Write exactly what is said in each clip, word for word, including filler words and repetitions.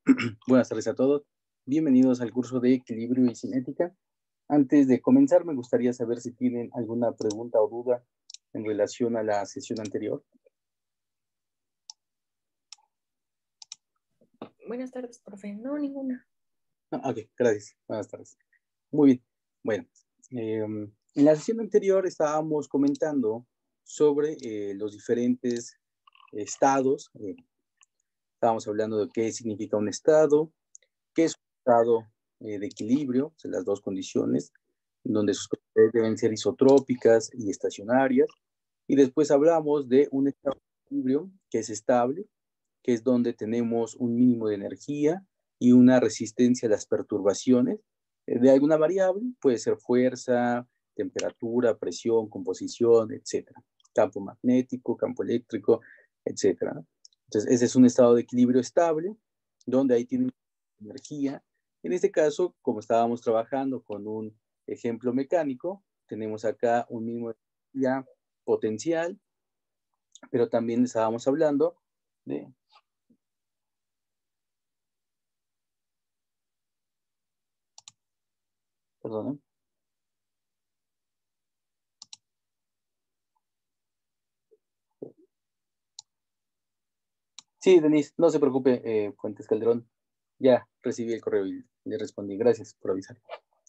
Buenas tardes a todos. Bienvenidos al curso de Equilibrio y Cinética. Antes de comenzar, me gustaría saber si tienen alguna pregunta o duda en relación a la sesión anterior. Buenas tardes, profe. No, ninguna. Ah, ok, gracias. Buenas tardes. Muy bien. Bueno, eh, en la sesión anterior estábamos comentando sobre eh, los diferentes estados. Eh, estábamos hablando de qué significa un estado, qué es un estado eh, de equilibrio, o sea, las dos condiciones, donde sus propiedades deben ser isotrópicas y estacionarias. Y después hablamos de un estado de equilibrio que es estable, que es donde tenemos un mínimo de energía y una resistencia a las perturbaciones eh, de alguna variable, puede ser fuerza, temperatura, presión, composición, etcétera. Campo magnético, campo eléctrico, etcétera. Entonces, ese es un estado de equilibrio estable, donde ahí tiene energía. En este caso, como estábamos trabajando con un ejemplo mecánico, tenemos acá un mínimo de energía potencial, pero también estábamos hablando de... Perdón. Sí, Denise, no se preocupe, eh, Fuentes Calderón. Ya recibí el correo y le respondí. Gracias por avisar.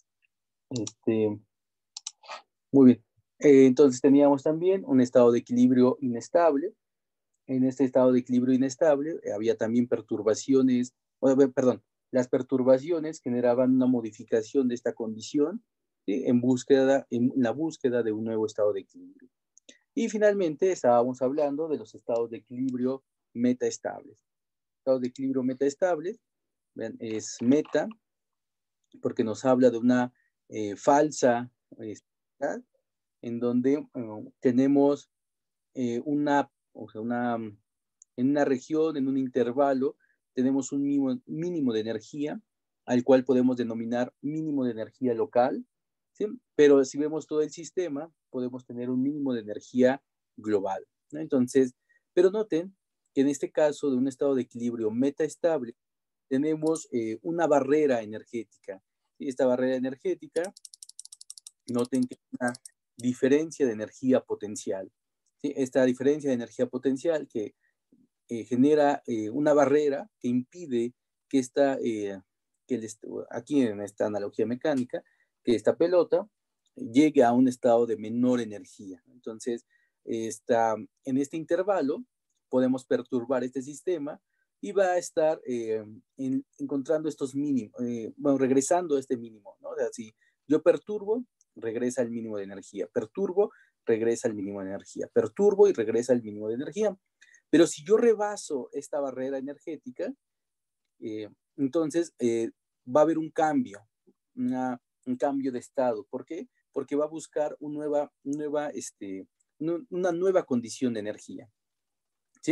Este, muy bien. Eh, entonces teníamos también un estado de equilibrio inestable. En este estado de equilibrio inestable eh, había también perturbaciones, o, perdón, las perturbaciones generaban una modificación de esta condición, ¿sí? en, búsqueda, en la búsqueda de un nuevo estado de equilibrio. Y finalmente estábamos hablando de los estados de equilibrio metaestables. Estados de equilibrio metaestables, vean, es meta, porque nos habla de una eh, falsa estabilidad, en donde uh, tenemos eh, una, o sea, una, en una región, en un intervalo, tenemos un mínimo, mínimo de energía, al cual podemos denominar mínimo de energía local, ¿sí? Pero si vemos todo el sistema, podemos tener un mínimo de energía global, ¿no? Entonces, pero noten que en este caso de un estado de equilibrio metaestable, tenemos eh, una barrera energética. ¿Sí? Esta barrera energética, noten que es una diferencia de energía potencial. ¿Sí? Esta diferencia de energía potencial que eh, genera eh, una barrera que impide que esta, eh, que el, aquí en esta analogía mecánica, que esta pelota llegue a un estado de menor energía. Entonces, esta, en este intervalo podemos perturbar este sistema y va a estar eh, en, encontrando estos mínimos, eh, bueno, regresando a este mínimo, ¿no? O sea, si yo perturbo, regresa al mínimo de energía, perturbo, regresa al mínimo de energía, perturbo y regresa al mínimo de energía. Pero si yo rebaso esta barrera energética, eh, entonces eh, va a haber un cambio, una, un cambio de estado. ¿Por qué? Porque va a buscar un nueva, nueva, este, una nueva condición de energía. ¿Sí?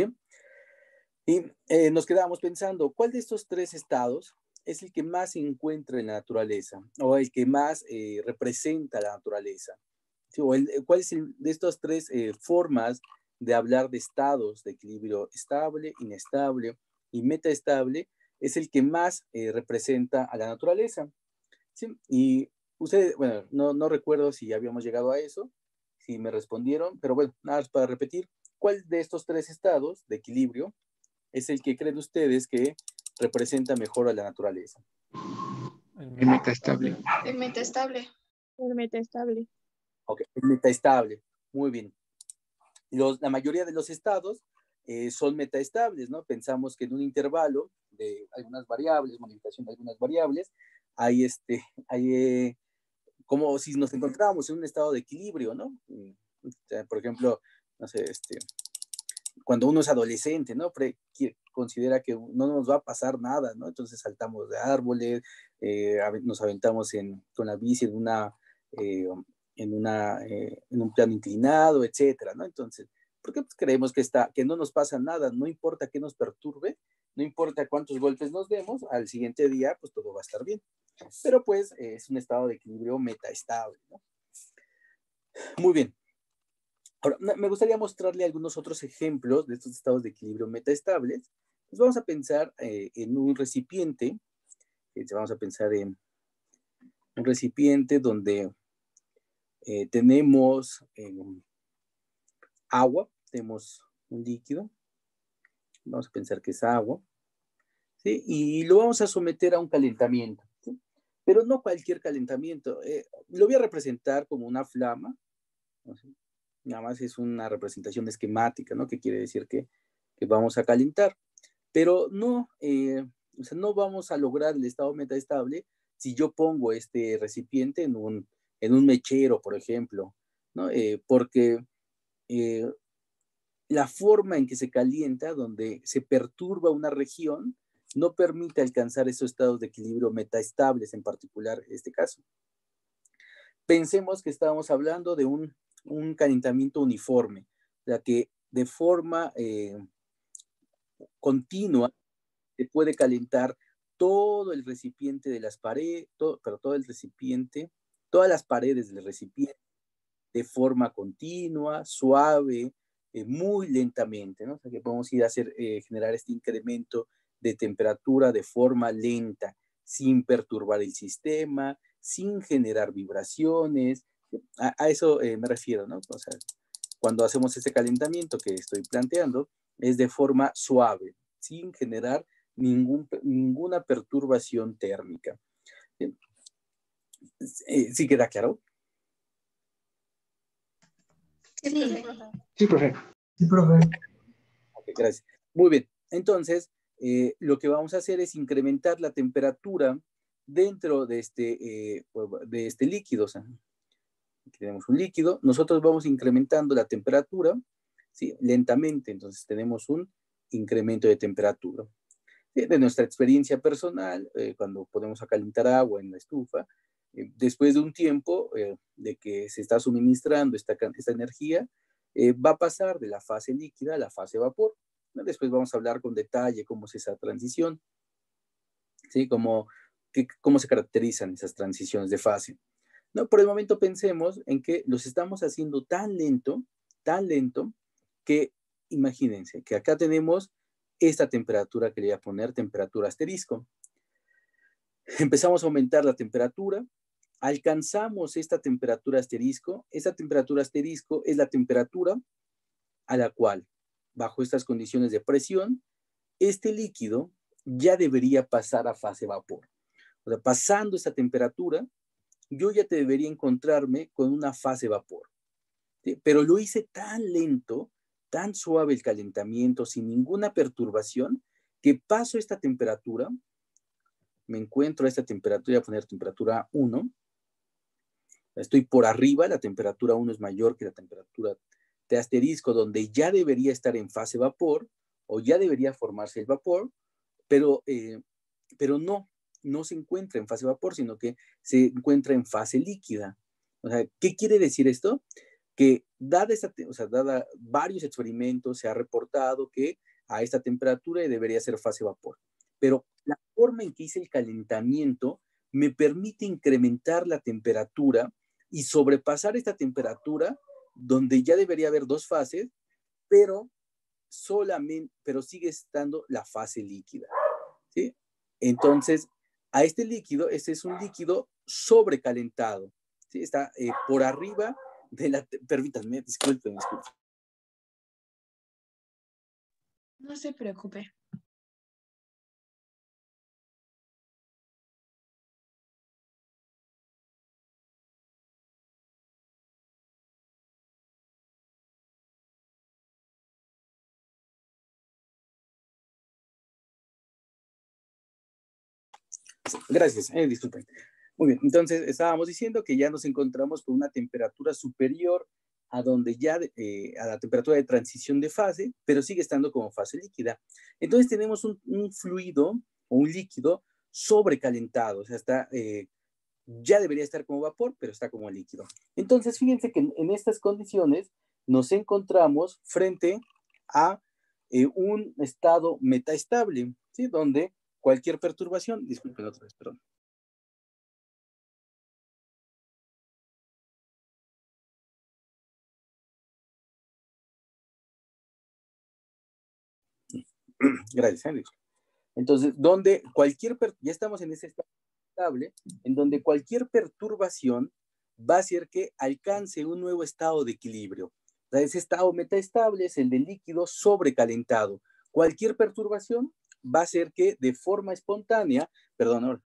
Y eh, nos quedábamos pensando, ¿cuál de estos tres estados es el que más se encuentra en la naturaleza o el que más eh, representa la naturaleza? ¿Sí? O el, ¿cuál es el, de estas tres eh, formas de hablar de estados de equilibrio estable, inestable y metaestable? Es el que más eh, representa a la naturaleza. ¿Sí? Y ustedes, bueno, no, no recuerdo si habíamos llegado a eso, si me respondieron, pero bueno, nada más para repetir, ¿cuál de estos tres estados de equilibrio es el que creen ustedes que representa mejor a la naturaleza? El metaestable. El metaestable. El metaestable. Ok, el metaestable. Muy bien. Los, la mayoría de los estados eh, son metaestables, ¿no? Pensamos que en un intervalo de algunas variables, modificación de algunas variables, hay, este, hay eh, como si nos encontrábamos en un estado de equilibrio, ¿no? O sea, por ejemplo, no sé, este, cuando uno es adolescente, ¿no? Pre considera que no nos va a pasar nada, ¿no? Entonces saltamos de árboles, eh, nos aventamos en, con la bici en una, eh, en, una eh, en un plano inclinado, etcétera, ¿no? Entonces, ¿por qué pues creemos que, está, que no nos pasa nada? No importa qué nos perturbe, no importa cuántos golpes nos demos, al siguiente día, pues todo va a estar bien. Pero pues eh, es un estado de equilibrio metaestable, ¿no? Muy bien. Ahora, me gustaría mostrarle algunos otros ejemplos de estos estados de equilibrio metaestables Pues vamos a pensar eh, en un recipiente, eh, vamos a pensar en un recipiente donde eh, tenemos eh, agua, tenemos un líquido, vamos a pensar que es agua, ¿sí? Y lo vamos a someter a un calentamiento, ¿sí? Pero no cualquier calentamiento, eh, lo voy a representar como una flama, ¿no? Nada más es una representación esquemática, ¿no? Que quiere decir que, que vamos a calentar, pero no, eh, o sea, no vamos a lograr el estado metaestable si yo pongo este recipiente en un, en un mechero, por ejemplo, ¿no? Eh, porque eh, la forma en que se calienta, donde se perturba una región, no permite alcanzar esos estados de equilibrio metaestables, en particular en este caso. Pensemos que estábamos hablando de un, un calentamiento uniforme, o sea, que de forma eh, continua se puede calentar todo el recipiente de las paredes, todo, pero todo el recipiente, todas las paredes del recipiente de forma continua, suave, eh, muy lentamente, ¿no? O sea, que podemos ir a hacer, eh, generar este incremento de temperatura de forma lenta, sin perturbar el sistema, sin generar vibraciones. A, a eso eh, me refiero, ¿no? O sea, cuando hacemos este calentamiento que estoy planteando, es de forma suave, sin generar ningún, ninguna perturbación térmica. Bien. Eh, ¿Sí queda claro? Sí, Sí. profe. Sí, profe. Sí, profe. Ok, gracias. Muy bien. Entonces, eh, lo que vamos a hacer es incrementar la temperatura dentro de este, eh, de este líquido. O sea, aquí tenemos un líquido. Nosotros vamos incrementando la temperatura, ¿sí? Lentamente. Entonces, tenemos un incremento de temperatura. ¿Sí? De nuestra experiencia personal, eh, cuando ponemos a calentar agua en la estufa, eh, después de un tiempo eh, de que se está suministrando esta, esta energía, eh, va a pasar de la fase líquida a la fase vapor, ¿no? Después vamos a hablar con detalle cómo es esa transición, ¿sí? Cómo, que, cómo se caracterizan esas transiciones de fase. ¿No? Por el momento pensemos en que los estamos haciendo tan lento, tan lento, que imagínense que acá tenemos esta temperatura que le voy a poner temperatura asterisco. Empezamos a aumentar la temperatura, alcanzamos esta temperatura asterisco. Esta temperatura asterisco es la temperatura a la cual, bajo estas condiciones de presión, este líquido ya debería pasar a fase vapor. O sea, pasando esta temperatura, yo ya te debería encontrarme con una fase vapor. ¿Sí? Pero lo hice tan lento, tan suave el calentamiento, sin ninguna perturbación, que paso esta temperatura, me encuentro a esta temperatura, voy a poner temperatura uno, estoy por arriba, la temperatura uno es mayor que la temperatura de asterisco, donde ya debería estar en fase vapor, o ya debería formarse el vapor, pero, eh, pero no, no se encuentra en fase vapor, sino que se encuentra en fase líquida. O sea, ¿qué quiere decir esto? Que dada, esta, o sea, dada varios experimentos, se ha reportado que a esta temperatura debería ser fase vapor. Pero la forma en que hice el calentamiento me permite incrementar la temperatura y sobrepasar esta temperatura donde ya debería haber dos fases, pero solamente, pero sigue estando la fase líquida, ¿sí? Entonces, a este líquido, este es un líquido sobrecalentado, ¿sí? Está eh, por arriba de la, permítanme, disculpen, disculpen. No se preocupe. Gracias, eh, disculpen. Muy bien, entonces estábamos diciendo que ya nos encontramos con una temperatura superior a donde ya, eh, a la temperatura de transición de fase, pero sigue estando como fase líquida. Entonces tenemos un, un fluido o un líquido sobrecalentado, o sea, está, eh, ya debería estar como vapor, pero está como líquido. Entonces, fíjense que en, en estas condiciones nos encontramos frente a eh, un estado metaestable, ¿sí? Donde cualquier perturbación, disculpen otra vez, perdón. Gracias, Henry. Entonces, donde cualquier, ya estamos en ese estado estable, en donde cualquier perturbación va a hacer que alcance un nuevo estado de equilibrio. O sea, ese estado metaestable es el del líquido sobrecalentado. Cualquier perturbación va a hacer que de forma espontánea, perdón, ahora,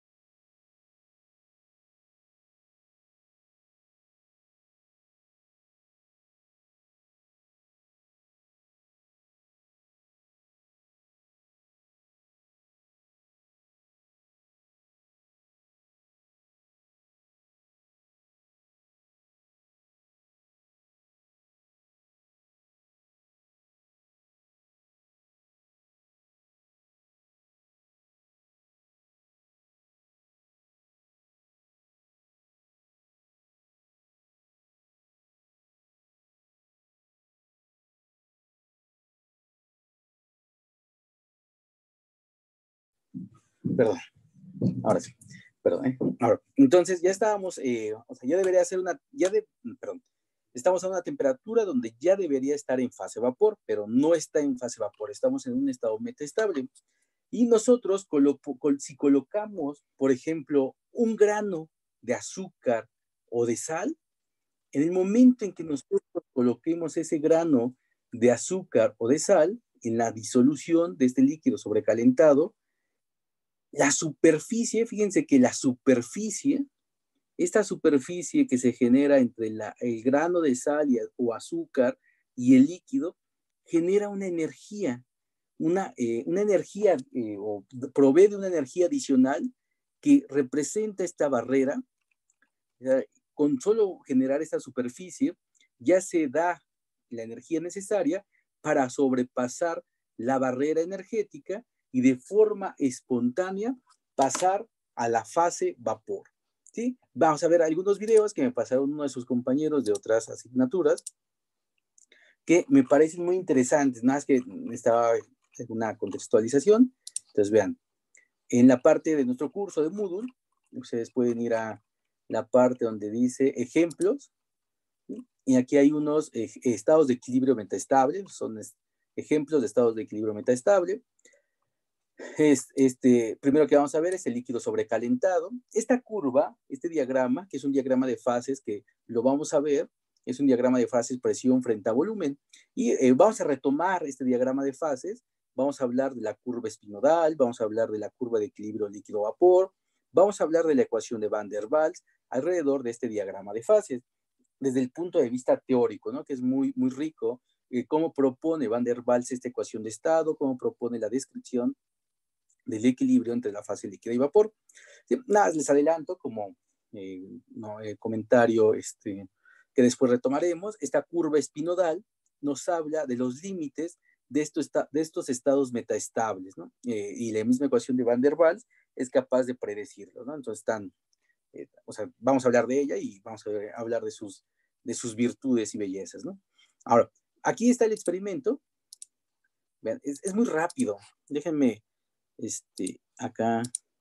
perdón, ahora sí, perdón, ¿eh? Ahora, entonces ya estábamos, eh, o sea, ya debería ser una, ya de, perdón, estamos a una temperatura donde ya debería estar en fase vapor, pero no está en fase vapor, estamos en un estado metaestable. Y nosotros, colo col si colocamos, por ejemplo, un grano de azúcar o de sal, en el momento en que nosotros coloquemos ese grano de azúcar o de sal en la disolución de este líquido sobrecalentado, la superficie, fíjense que la superficie, esta superficie que se genera entre la, el grano de sal y, o azúcar y el líquido, genera una energía, una, eh, una energía eh, o provee de una energía adicional que representa esta barrera. Eh, con solo generar esta superficie, ya se da la energía necesaria para sobrepasar la barrera energética y de forma espontánea pasar a la fase vapor. ¿Sí? Vamos a ver algunos videos que me pasaron uno de sus compañeros de otras asignaturas que me parecen muy interesantes, nada más que estaba en una contextualización. Entonces vean, en la parte de nuestro curso de Moodle, ustedes pueden ir a la parte donde dice ejemplos, ¿sí? Y aquí hay unos eh, estados de equilibrio metaestable, son ejemplos de estados de equilibrio metaestable. Es, este, primero que vamos a ver es el líquido sobrecalentado. Esta curva, este diagrama, que es un diagrama de fases que lo vamos a ver, es un diagrama de fases presión frente a volumen. Y eh, vamos a retomar este diagrama de fases. Vamos a hablar de la curva espinodal, vamos a hablar de la curva de equilibrio líquido-vapor, vamos a hablar de la ecuación de Van der Waals alrededor de este diagrama de fases. Desde el punto de vista teórico, ¿no? Que es muy, muy rico, eh, cómo propone Van der Waals esta ecuación de estado, cómo propone la descripción del equilibrio entre la fase líquida y vapor. Sí, nada, les adelanto como eh, no, el comentario este, que después retomaremos. Esta curva espinodal nos habla de los límites de, esto esta, de estos estados metaestables, ¿no? Eh, y la misma ecuación de Van der Waals es capaz de predecirlo, ¿no? Entonces están, eh, o sea, vamos a hablar de ella y vamos a ver, hablar de sus, de sus virtudes y bellezas, ¿no? Ahora, aquí está el experimento. Vean, es, es muy rápido. Déjenme este, acá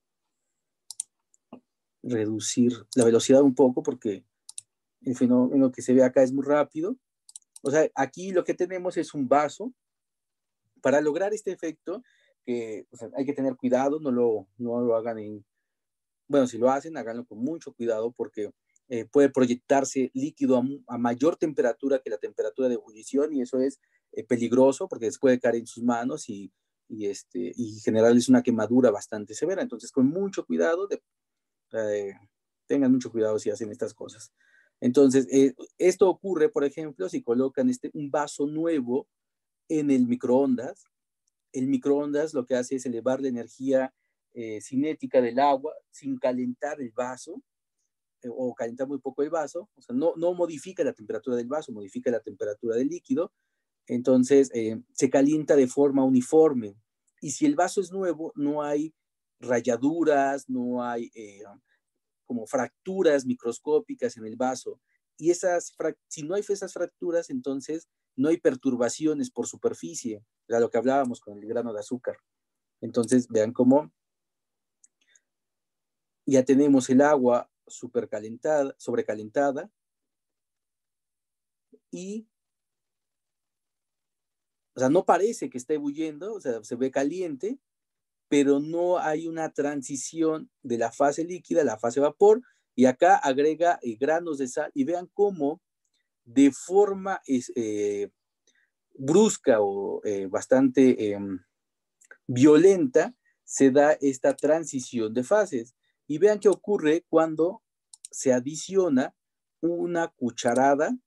reducir la velocidad un poco porque el fenómeno que se ve acá es muy rápido. O sea, aquí lo que tenemos es un vaso. Para lograr este efecto, que o sea, hay que tener cuidado, no lo, no lo hagan en... Bueno, si lo hacen, háganlo con mucho cuidado porque eh, puede proyectarse líquido a, a mayor temperatura que la temperatura de ebullición y eso es eh, peligroso porque les puede caer en sus manos y, y, este, y generarles una quemadura bastante severa. Entonces, con mucho cuidado, de, eh, tengan mucho cuidado si hacen estas cosas. Entonces, eh, esto ocurre, por ejemplo, si colocan este, un vaso nuevo en el microondas. El microondas lo que hace es elevar la energía eh, cinética del agua sin calentar el vaso eh, o calentar muy poco el vaso. O sea, no, no modifica la temperatura del vaso, modifica la temperatura del líquido. Entonces, eh, se calienta de forma uniforme. Y si el vaso es nuevo, no hay rayaduras, no hay eh, como fracturas microscópicas en el vaso. Y esas, si no hay esas fracturas, entonces no hay perturbaciones por superficie, era lo que hablábamos con el grano de azúcar. Entonces, vean cómo ya tenemos el agua supercalentada, sobrecalentada y o sea, no parece que está ebulliendo, o sea, se ve caliente, pero no hay una transición de la fase líquida a la fase vapor, y acá agrega eh, granos de sal, y vean cómo de forma eh, brusca o eh, bastante eh, violenta se da esta transición de fases. Y vean qué ocurre cuando se adiciona una cucharada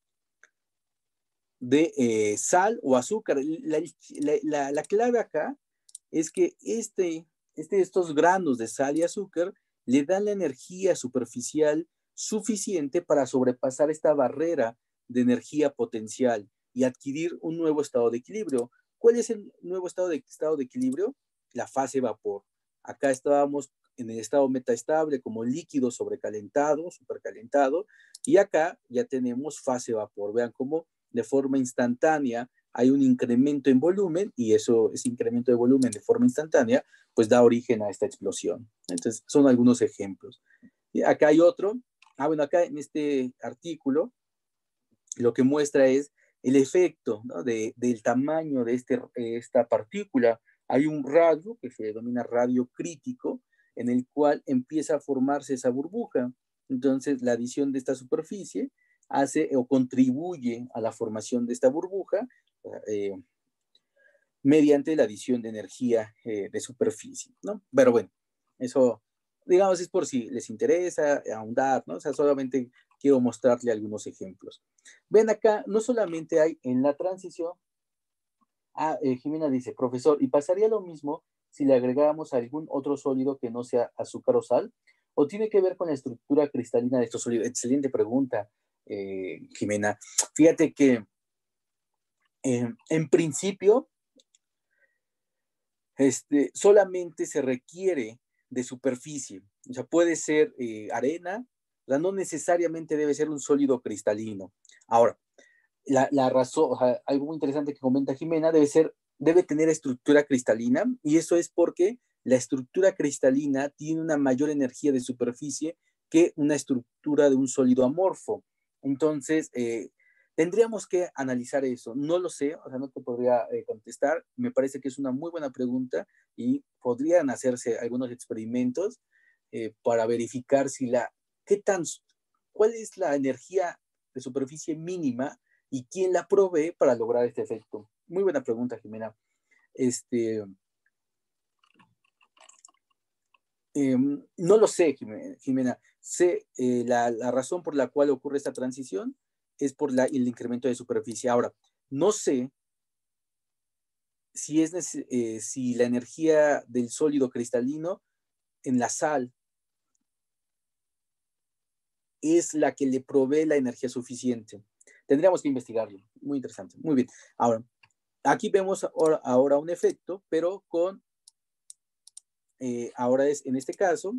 de eh, sal o azúcar. La, la, la, clave acá es que este, este, estos granos de sal y azúcar le dan la energía superficial suficiente para sobrepasar esta barrera de energía potencial y adquirir un nuevo estado de equilibrio. ¿Cuál es el nuevo estado de, estado de equilibrio? La fase vapor. Acá estábamos en el estado metaestable como líquido sobrecalentado, supercalentado, y acá ya tenemos fase vapor. Vean cómo de forma instantánea hay un incremento en volumen, y eso, ese incremento de volumen de forma instantánea, pues da origen a esta explosión. Entonces, son algunos ejemplos. Y acá hay otro. Ah, bueno, acá en este artículo, lo que muestra es el efecto, ¿no? de, del tamaño de este, esta partícula. Hay un radio que se denomina radio crítico, en el cual empieza a formarse esa burbuja. Entonces, la adición de esta superficie hace o contribuye a la formación de esta burbuja eh, mediante la adición de energía eh, de superficie, ¿no? Pero bueno, eso, digamos, es por si les interesa ahondar, ¿no? O sea, solamente quiero mostrarle algunos ejemplos. Ven acá, no solamente hay en la transición. Ah, eh, Jimena dice, profesor, ¿y pasaría lo mismo si le agregáramos algún otro sólido que no sea azúcar o sal? ¿O tiene que ver con la estructura cristalina de estos sólidos? Excelente pregunta, eh, Jimena. Fíjate que eh, en principio este, solamente se requiere de superficie. O sea, puede ser eh, arena, o sea, no necesariamente debe ser un sólido cristalino. Ahora, la, la razón, o sea, algo muy interesante que comenta Jimena, debe ser, debe tener estructura cristalina, y eso es porque la estructura cristalina tiene una mayor energía de superficie que una estructura de un sólido amorfo. Entonces, eh, tendríamos que analizar eso. No lo sé, o sea, no te podría eh, contestar. Me parece que es una muy buena pregunta, y podrían hacerse algunos experimentos eh, para verificar si la, qué tan, cuál es la energía de superficie mínima y quién la provee para lograr este efecto. Muy buena pregunta, Jimena. Este, eh, no lo sé, Jimena. Sé eh, la, la razón por la cual ocurre esta transición es por la, el incremento de superficie. Ahora, no sé si, es, eh, si la energía del sólido cristalino en la sal es la que le provee la energía suficiente. Tendríamos que investigarlo. Muy interesante. Muy bien. Ahora, aquí vemos ahora, ahora un efecto, pero con, eh, ahora es, en este caso,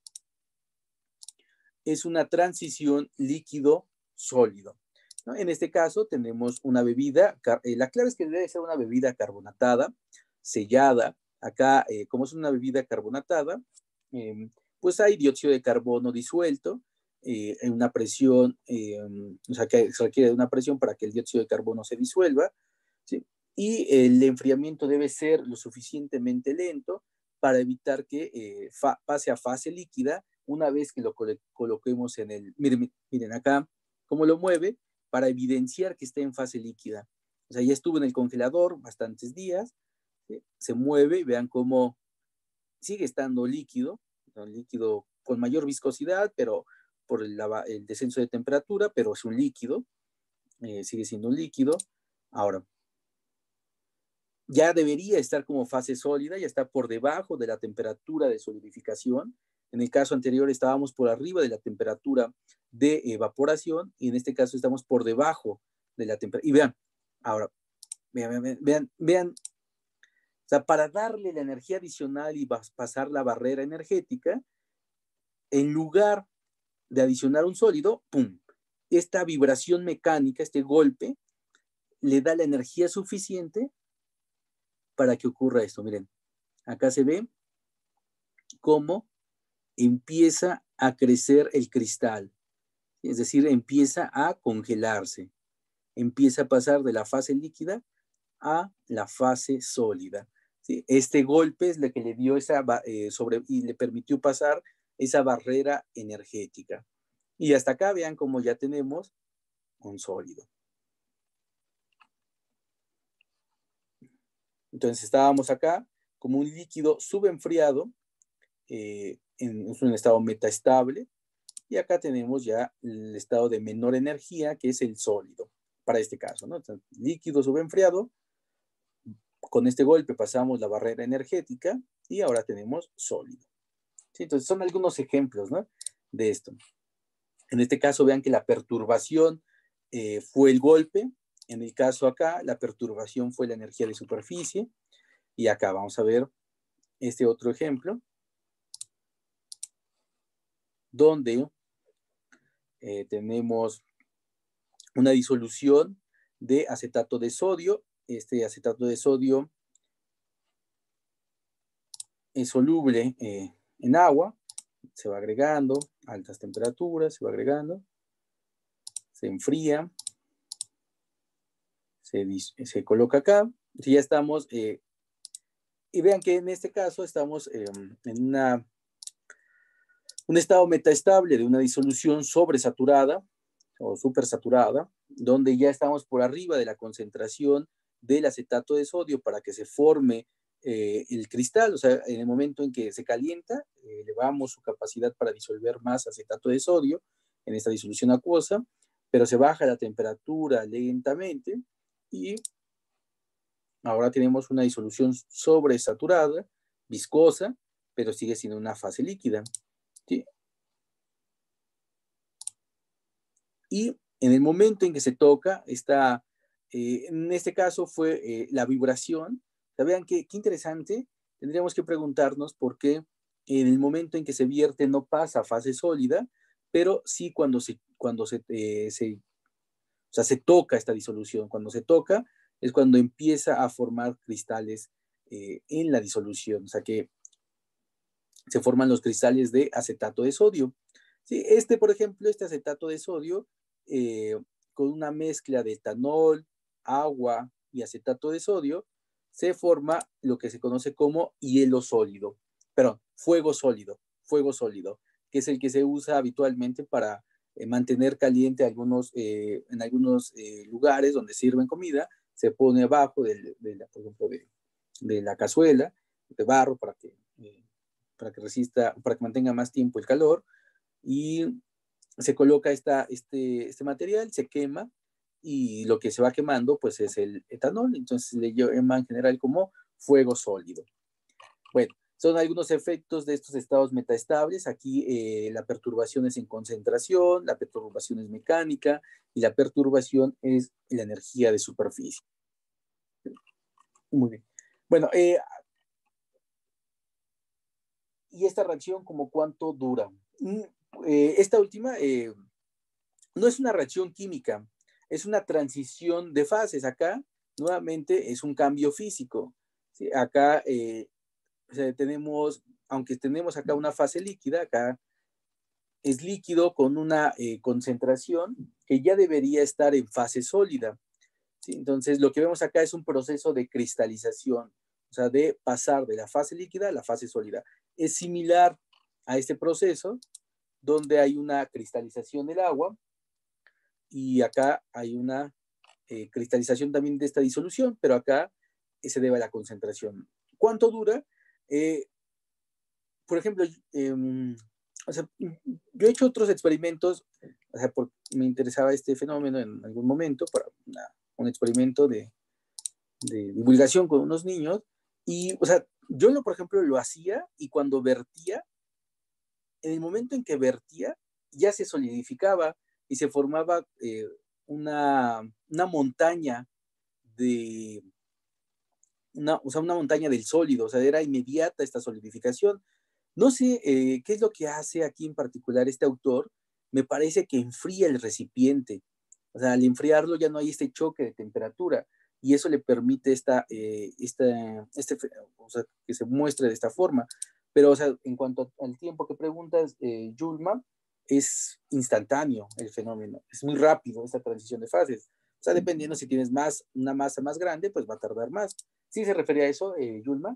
es una transición líquido-sólido, ¿no? En este caso tenemos una bebida, eh, la clave es que debe ser una bebida carbonatada, sellada. Acá, eh, como es una bebida carbonatada, eh, pues hay dióxido de carbono disuelto eh, en una presión, eh, o sea, que se requiere de una presión para que el dióxido de carbono se disuelva, ¿sí? Y el enfriamiento debe ser lo suficientemente lento para evitar que eh, fa pase a fase líquida una vez que lo col coloquemos en el, miren, miren acá cómo lo mueve para evidenciar que está en fase líquida. O sea, ya estuvo en el congelador bastantes días, ¿sí? Se mueve, vean cómo sigue estando líquido, un líquido con mayor viscosidad, pero por el, el descenso de temperatura, pero es un líquido, eh, sigue siendo un líquido. Ahora, ya debería estar como fase sólida, ya está por debajo de la temperatura de solidificación. En el caso anterior estábamos por arriba de la temperatura de evaporación, y en este caso estamos por debajo de la temperatura. Y vean, ahora, vean, vean, vean, vean, o sea, para darle la energía adicional y pasar la barrera energética, en lugar de adicionar un sólido, ¡pum!, esta vibración mecánica, este golpe, le da la energía suficiente para que ocurra esto. Miren, acá se ve cómo empieza a crecer el cristal, es decir, empieza a congelarse, empieza a pasar de la fase líquida a la fase sólida. ¿Sí? Este golpe es lo que le dio esa, eh, sobre, y le permitió pasar esa barrera energética. Y hasta acá vean cómo ya tenemos un sólido. Entonces estábamos acá como un líquido subenfriado, eh, en, en un estado metaestable, y acá tenemos ya el estado de menor energía, que es el sólido, para este caso, ¿no? Entonces, líquido subenfriado, con este golpe pasamos la barrera energética y ahora tenemos sólido. ¿Sí? Entonces son algunos ejemplos, ¿no?, de esto. En este caso vean que la perturbación eh, fue el golpe. En el caso acá, la perturbación fue la energía de superficie. Y acá vamos a ver este otro ejemplo, donde eh, tenemos una disolución de acetato de sodio. Este acetato de sodio es soluble eh, en agua, se va agregando a altas temperaturas, se va agregando, se enfría, se, se coloca acá, y ya estamos, eh, y vean que en este caso estamos eh, en una, un estado metaestable de una disolución sobresaturada o supersaturada, donde ya estamos por arriba de la concentración del acetato de sodio para que se forme eh, el cristal. O sea, en el momento en que se calienta, eh, elevamos su capacidad para disolver más acetato de sodio en esta disolución acuosa, pero se baja la temperatura lentamente y ahora tenemos una disolución sobresaturada, viscosa, pero sigue siendo una fase líquida. ¿Sí? Y en el momento en que se toca, esta, eh, en este caso fue eh, la vibración. O sea, vean qué, qué interesante. Tendríamos que preguntarnos por qué en el momento en que se vierte no pasa a fase sólida, pero sí cuando se, cuando se, eh, se, o sea, se toca esta disolución. Cuando se toca es cuando empieza a formar cristales eh, en la disolución. O sea que se forman los cristales de acetato de sodio. Sí, este, por ejemplo, este acetato de sodio, eh, con una mezcla de etanol, agua y acetato de sodio, se forma lo que se conoce como hielo sólido, perdón, fuego sólido, fuego sólido, que es el que se usa habitualmente para eh, mantener caliente algunos, eh, en algunos eh, lugares donde sirven comida, se pone abajo de, de la, por ejemplo, de, de la cazuela de barro para que, eh, para que resista, para que mantenga más tiempo el calor, y se coloca esta, este, este material, se quema, y lo que se va quemando pues es el etanol, entonces le llama en general como fuego sólido. Bueno, son algunos efectos de estos estados metaestables. Aquí eh, la perturbación es en concentración, la perturbación es mecánica y la perturbación es la energía de superficie. Muy bien. Bueno, eh, ¿y esta reacción como cuánto dura? Eh, esta última eh, no es una reacción química, es una transición de fases. Acá, nuevamente, es un cambio físico. ¿Sí? Acá eh, o sea, tenemos, aunque tenemos acá una fase líquida, acá es líquido con una eh, concentración que ya debería estar en fase sólida. ¿Sí? Entonces, lo que vemos acá es un proceso de cristalización, o sea, de pasar de la fase líquida a la fase sólida. Es similar a este proceso donde hay una cristalización del agua y acá hay una eh, cristalización también de esta disolución, pero acá eh, se debe a la concentración. ¿Cuánto dura? Eh, por ejemplo, eh, o sea, yo he hecho otros experimentos, o sea, porque me interesaba este fenómeno en algún momento para una, un experimento de, de divulgación con unos niños, y, o sea, yo, lo, por ejemplo, lo hacía y cuando vertía, en el momento en que vertía, ya se solidificaba y se formaba eh, una, una montaña de, una, o sea, una montaña del sólido, o sea, era inmediata esta solidificación. No sé eh, qué es lo que hace aquí en particular este autor. Me parece que enfría el recipiente. O sea, al enfriarlo ya no hay este choque de temperatura y eso le permite esta, eh, esta, este, o sea, que se muestre de esta forma. Pero, o sea, en cuanto al tiempo que preguntas, eh, Yulma, es instantáneo el fenómeno. Es muy rápido esta transición de fases. O sea, dependiendo si tienes más, una masa más grande, pues va a tardar más. ¿Sí se refería a eso, eh, Yulma?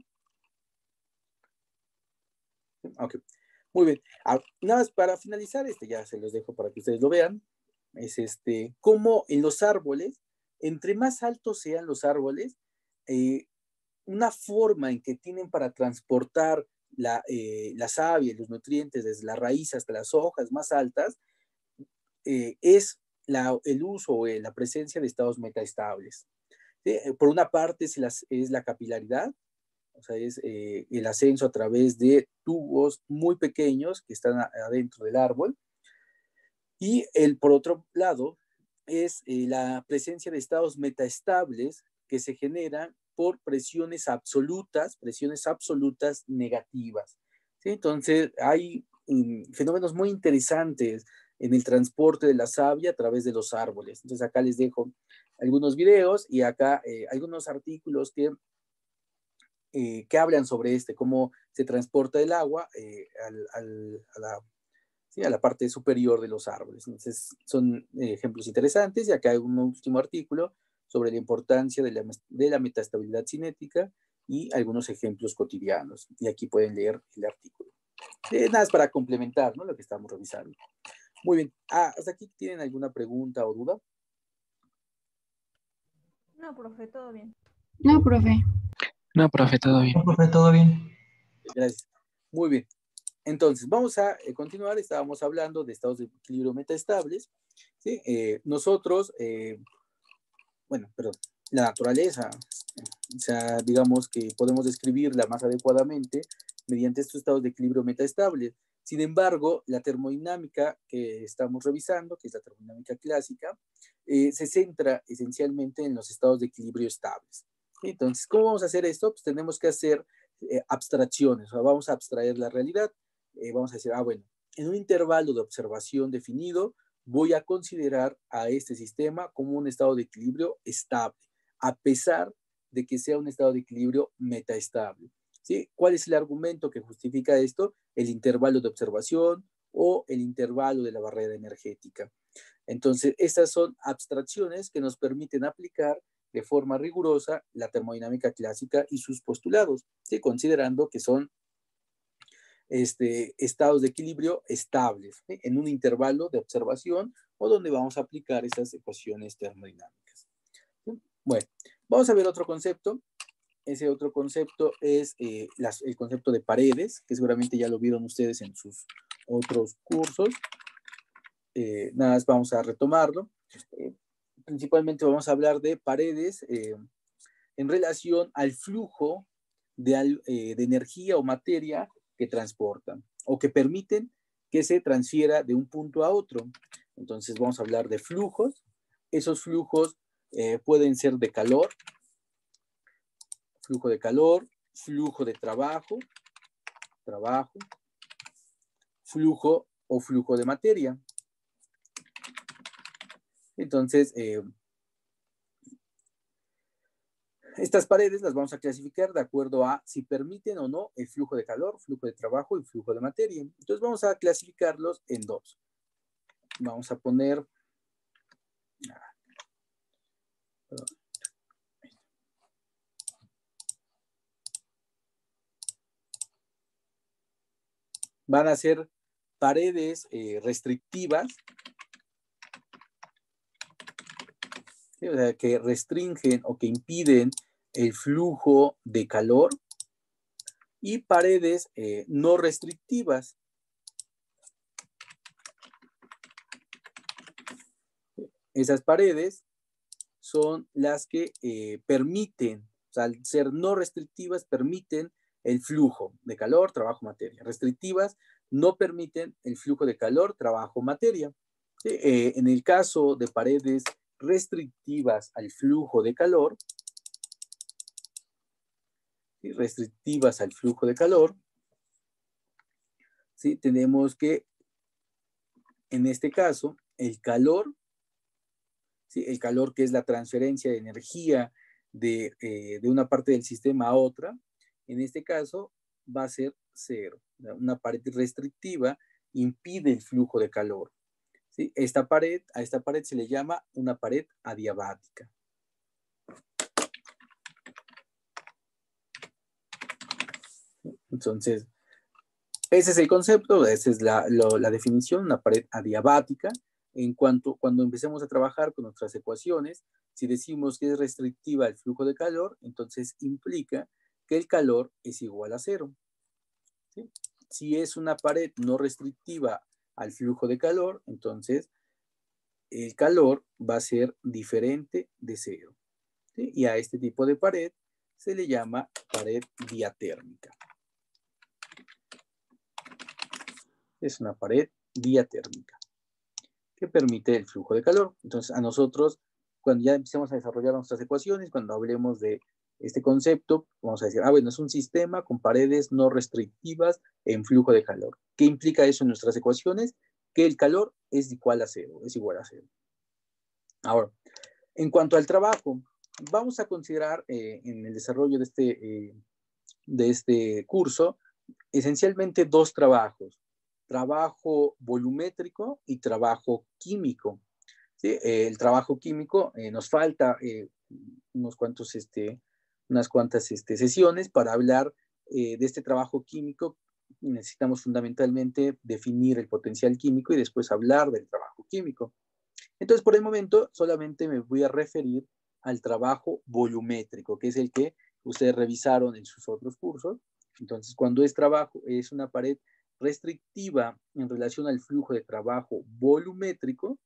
Ok, muy bien. Ah, nada más para finalizar, este ya se los dejo para que ustedes lo vean. Es este, cómo en los árboles, entre más altos sean los árboles, eh, una forma en que tienen para transportar la, eh, la savia, los nutrientes desde la raíz hasta las hojas más altas, eh, es la, el uso o eh, la presencia de estados metaestables. ¿Sí? Por una parte es la, es la capilaridad, o sea, es eh, el ascenso a través de tubos muy pequeños que están a, adentro del árbol. Y el, por otro lado, es eh, la presencia de estados metaestables que se generan por presiones absolutas, presiones absolutas negativas. ¿Sí? Entonces, hay um, fenómenos muy interesantes en el transporte de la savia a través de los árboles. Entonces, acá les dejo algunos videos y acá eh, algunos artículos que, eh, que hablan sobre este, cómo se transporta el agua eh, al, al, a la ¿sí? A la parte superior de los árboles. Entonces, son eh, ejemplos interesantes. Y acá hay un último artículo sobre la importancia de la, de la metaestabilidad cinética y algunos ejemplos cotidianos. Y aquí pueden leer el artículo. Eh, nada más para complementar, ¿no?, lo que estamos revisando. Muy bien. Ah, ¿hasta aquí tienen alguna pregunta o duda? No, profe, todo bien. No, profe. No, profe, todo bien. No, profe, todo bien. Gracias. Muy bien. Entonces, vamos a eh, continuar. Estábamos hablando de estados de equilibrio metaestables. ¿Sí? Eh, nosotros, eh, bueno, perdón, la naturaleza, o sea, digamos que podemos describirla más adecuadamente mediante estos estados de equilibrio metaestables. Sin embargo, la termodinámica que estamos revisando, que es la termodinámica clásica, eh, se centra esencialmente en los estados de equilibrio estables. Entonces, ¿cómo vamos a hacer esto? Pues tenemos que hacer eh, abstracciones, o sea, vamos a abstraer la realidad. Eh, vamos a decir, ah, bueno, en un intervalo de observación definido, voy a considerar a este sistema como un estado de equilibrio estable, a pesar de que sea un estado de equilibrio metaestable. ¿Sí? ¿Cuál es el argumento que justifica esto? El intervalo de observación o el intervalo de la barrera energética. Entonces, estas son abstracciones que nos permiten aplicar de forma rigurosa la termodinámica clásica y sus postulados, ¿sí? Considerando que son este, estados de equilibrio estables, ¿sí?, en un intervalo de observación o donde vamos a aplicar esas ecuaciones termodinámicas. ¿Sí? Bueno, vamos a ver otro concepto. Ese otro concepto es eh, las, el concepto de paredes, que seguramente ya lo vieron ustedes en sus otros cursos. Eh, nada más vamos a retomarlo. Eh, principalmente vamos a hablar de paredes eh, en relación al flujo de, eh, de energía o materia que transportan o que permiten que se transfiera de un punto a otro. Entonces vamos a hablar de flujos. Esos flujos eh, pueden ser de calor, flujo de calor, flujo de trabajo, trabajo, flujo o flujo de materia. Entonces, eh, estas paredes las vamos a clasificar de acuerdo a si permiten o no el flujo de calor, flujo de trabajo y flujo de materia. Entonces vamos a clasificarlos en dos. Vamos a poner... Van a ser paredes eh, restrictivas, ¿sí? O sea, que restringen o que impiden el flujo de calor, y paredes eh, no restrictivas. Esas paredes son las que eh, permiten, o sea, al ser no restrictivas, permiten el flujo de calor, trabajo, materia. Restrictivas no permiten el flujo de calor, trabajo, materia. ¿Sí? Eh, en el caso de paredes restrictivas al flujo de calor, ¿sí?, restrictivas al flujo de calor, ¿sí?, tenemos que, en este caso, el calor, ¿sí?, el calor que es la transferencia de energía de, eh, de una parte del sistema a otra, en este caso va a ser cero. Una pared restrictiva impide el flujo de calor. ¿sí? Esta pared, a esta pared se le llama una pared adiabática. Entonces, ese es el concepto, esa es la, lo, la definición, una pared adiabática. En cuanto, cuando empecemos a trabajar con nuestras ecuaciones, si decimos que es restrictiva al flujo de calor, entonces implica que el calor es igual a cero. ¿Sí? Si es una pared no restrictiva al flujo de calor, entonces el calor va a ser diferente de cero. ¿Sí? Y a este tipo de pared se le llama pared diatérmica. Es una pared diatérmica que permite el flujo de calor. Entonces, a nosotros, cuando ya empecemos a desarrollar nuestras ecuaciones, cuando hablemos de este concepto, vamos a decir, ah, bueno, es un sistema con paredes no restrictivas en flujo de calor. ¿Qué implica eso en nuestras ecuaciones? Que el calor es igual a cero, es igual a cero. Ahora, en cuanto al trabajo, vamos a considerar eh, en el desarrollo de este, eh, de este curso, esencialmente dos trabajos. Trabajo volumétrico y trabajo químico. ¿Sí? Eh, el trabajo químico, eh, nos falta eh, unos cuantos, este, unas cuantas este, sesiones para hablar eh, de este trabajo químico. Necesitamos fundamentalmente definir el potencial químico y después hablar del trabajo químico. Entonces, por el momento, solamente me voy a referir al trabajo volumétrico, que es el que ustedes revisaron en sus otros cursos. Entonces, cuando es trabajo, es una pared restrictiva en relación al flujo de trabajo volumétrico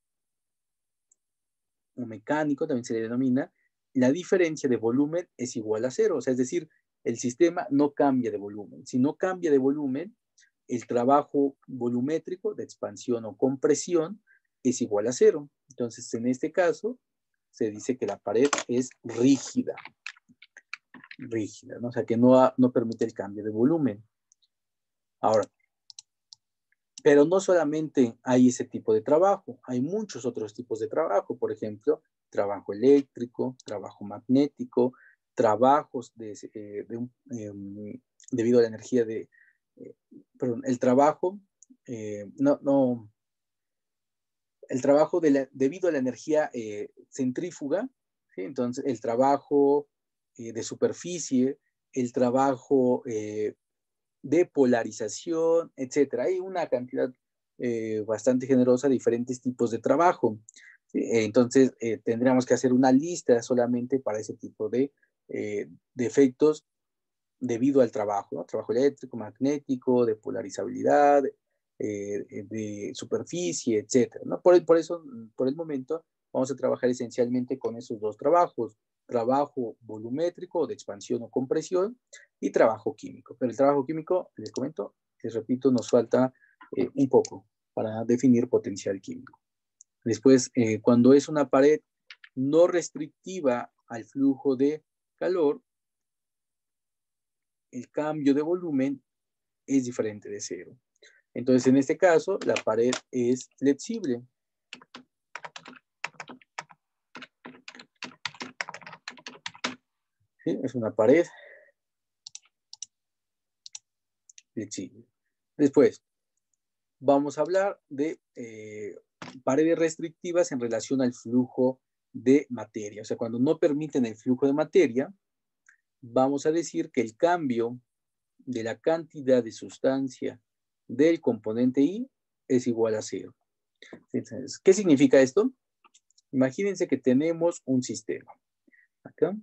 o mecánico, también se le denomina, la diferencia de volumen es igual a cero. O sea, es decir, el sistema no cambia de volumen. Si no cambia de volumen, el trabajo volumétrico de expansión o compresión es igual a cero. Entonces, en este caso, se dice que la pared es rígida. Rígida, ¿no? O sea, que no, no permite el cambio de volumen. Ahora, pero no solamente hay ese tipo de trabajo, hay muchos otros tipos de trabajo. Por ejemplo, trabajo eléctrico, trabajo magnético, trabajos de, eh, de un, eh, debido a la energía de, eh, perdón, el trabajo, eh, no, no, el trabajo de la, debido a la energía eh, centrífuga, ¿sí? Entonces el trabajo eh, de superficie, el trabajo eh, de polarización, etcétera. Hay una cantidad eh, bastante generosa de diferentes tipos de trabajo. ¿Sí? Entonces, eh, tendríamos que hacer una lista solamente para ese tipo de, eh, de efectos debido al trabajo, ¿no? Trabajo eléctrico, magnético, de polarizabilidad, eh, de superficie, etcétera, ¿no? Por, por eso, por el momento, vamos a trabajar esencialmente con esos dos trabajos. Trabajo volumétrico, de expansión o compresión, y trabajo químico. Pero el trabajo químico, les comento, les repito, nos falta eh, un poco para definir potencial químico. Después, eh, cuando es una pared no restrictiva al flujo de calor, el cambio de volumen es diferente de cero. Entonces, en este caso, la pared es flexible. ¿Sí? Es una pared flexible. Después, vamos a hablar de eh, paredes restrictivas en relación al flujo de materia. O sea, cuando no permiten el flujo de materia, vamos a decir que el cambio de la cantidad de sustancia del componente I es igual a cero. Entonces, ¿qué significa esto? Imagínense que tenemos un sistema. Acá.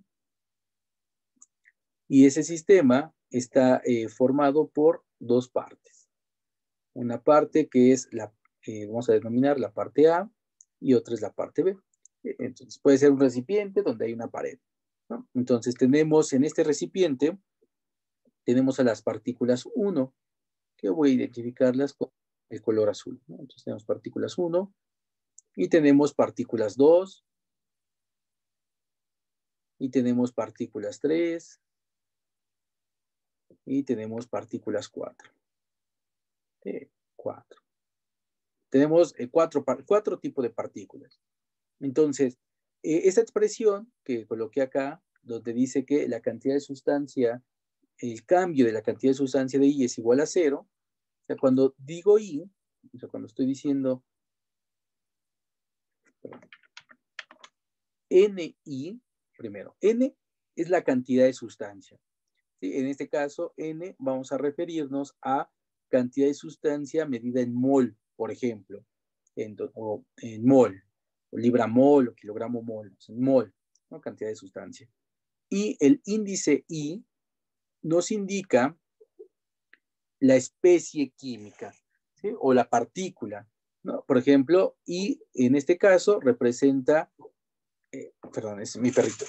Y ese sistema está eh, formado por dos partes. Una parte que es la, eh, vamos a denominar la parte A, y otra es la parte B. Entonces puede ser un recipiente donde hay una pared, ¿no? Entonces tenemos en este recipiente, tenemos a las partículas uno, que voy a identificarlas con el color azul, ¿no? Entonces tenemos partículas uno, y tenemos partículas dos, y tenemos partículas tres, y tenemos partículas cuatro. Eh, cuatro. Tenemos eh, cuatro, cuatro tipos de partículas. Entonces, eh, esa expresión que coloqué acá, donde dice que la cantidad de sustancia, el cambio de la cantidad de sustancia de I es igual a cero, o sea, cuando digo I, o sea, cuando estoy diciendo Ni, primero, N es la cantidad de sustancia. ¿Sí? En este caso, N vamos a referirnos a cantidad de sustancia medida en mol, por ejemplo, en, o en mol, o libramol, o kilogramo mol, en mol, ¿no? Cantidad de sustancia. Y el índice I nos indica la especie química, ¿sí? O la partícula, ¿no? Por ejemplo, I en este caso representa, eh, perdón, es mi perrito.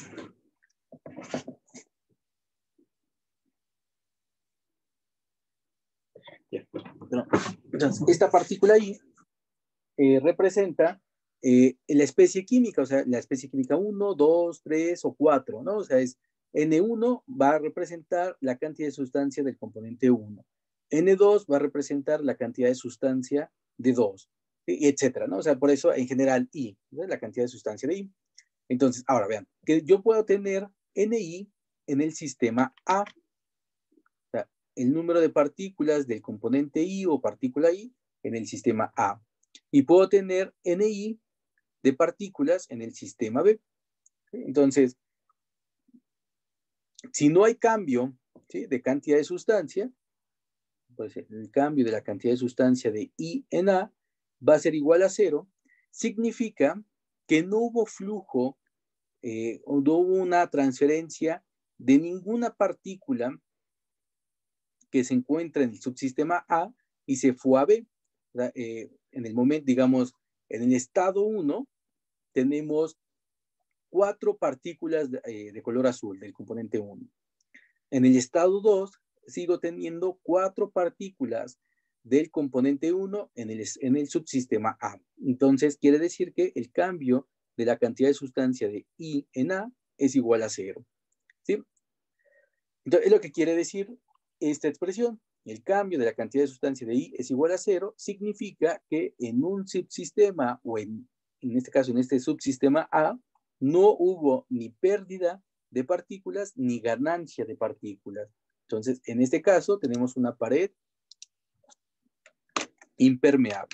Ya. Entonces, esta partícula I eh, representa eh, la especie química, o sea, la especie química uno, dos, tres o cuatro, ¿no? O sea, es N uno va a representar la cantidad de sustancia del componente uno. N dos va a representar la cantidad de sustancia de dos, etcétera, ¿no? O sea, por eso en general I, ¿no? La cantidad de sustancia de I. Entonces, ahora vean, que yo puedo tener Ni en el sistema A, o sea, el número de partículas del componente I o partícula I en el sistema A. Y puedo tener Ni de partículas en el sistema B. Entonces, si no hay cambio, ¿sí?, de cantidad de sustancia, pues el cambio de la cantidad de sustancia de I en A va a ser igual a cero, significa que no hubo flujo, eh, o no hubo una transferencia de ninguna partícula que se encuentra en el subsistema A y se fue a B. Eh, en el momento, digamos, en el estado uno, tenemos cuatro partículas de, eh, de color azul del componente uno. En el estado dos, sigo teniendo cuatro partículas del componente uno en el, en el subsistema A. Entonces, quiere decir que el cambio de la cantidad de sustancia de I en A es igual a cero. ¿Sí? Entonces, es lo que quiere decir esta expresión. El cambio de la cantidad de sustancia de I es igual a cero, significa que en un subsistema, o en, en este caso en este subsistema A, no hubo ni pérdida de partículas ni ganancia de partículas. Entonces, en este caso tenemos una pared impermeable.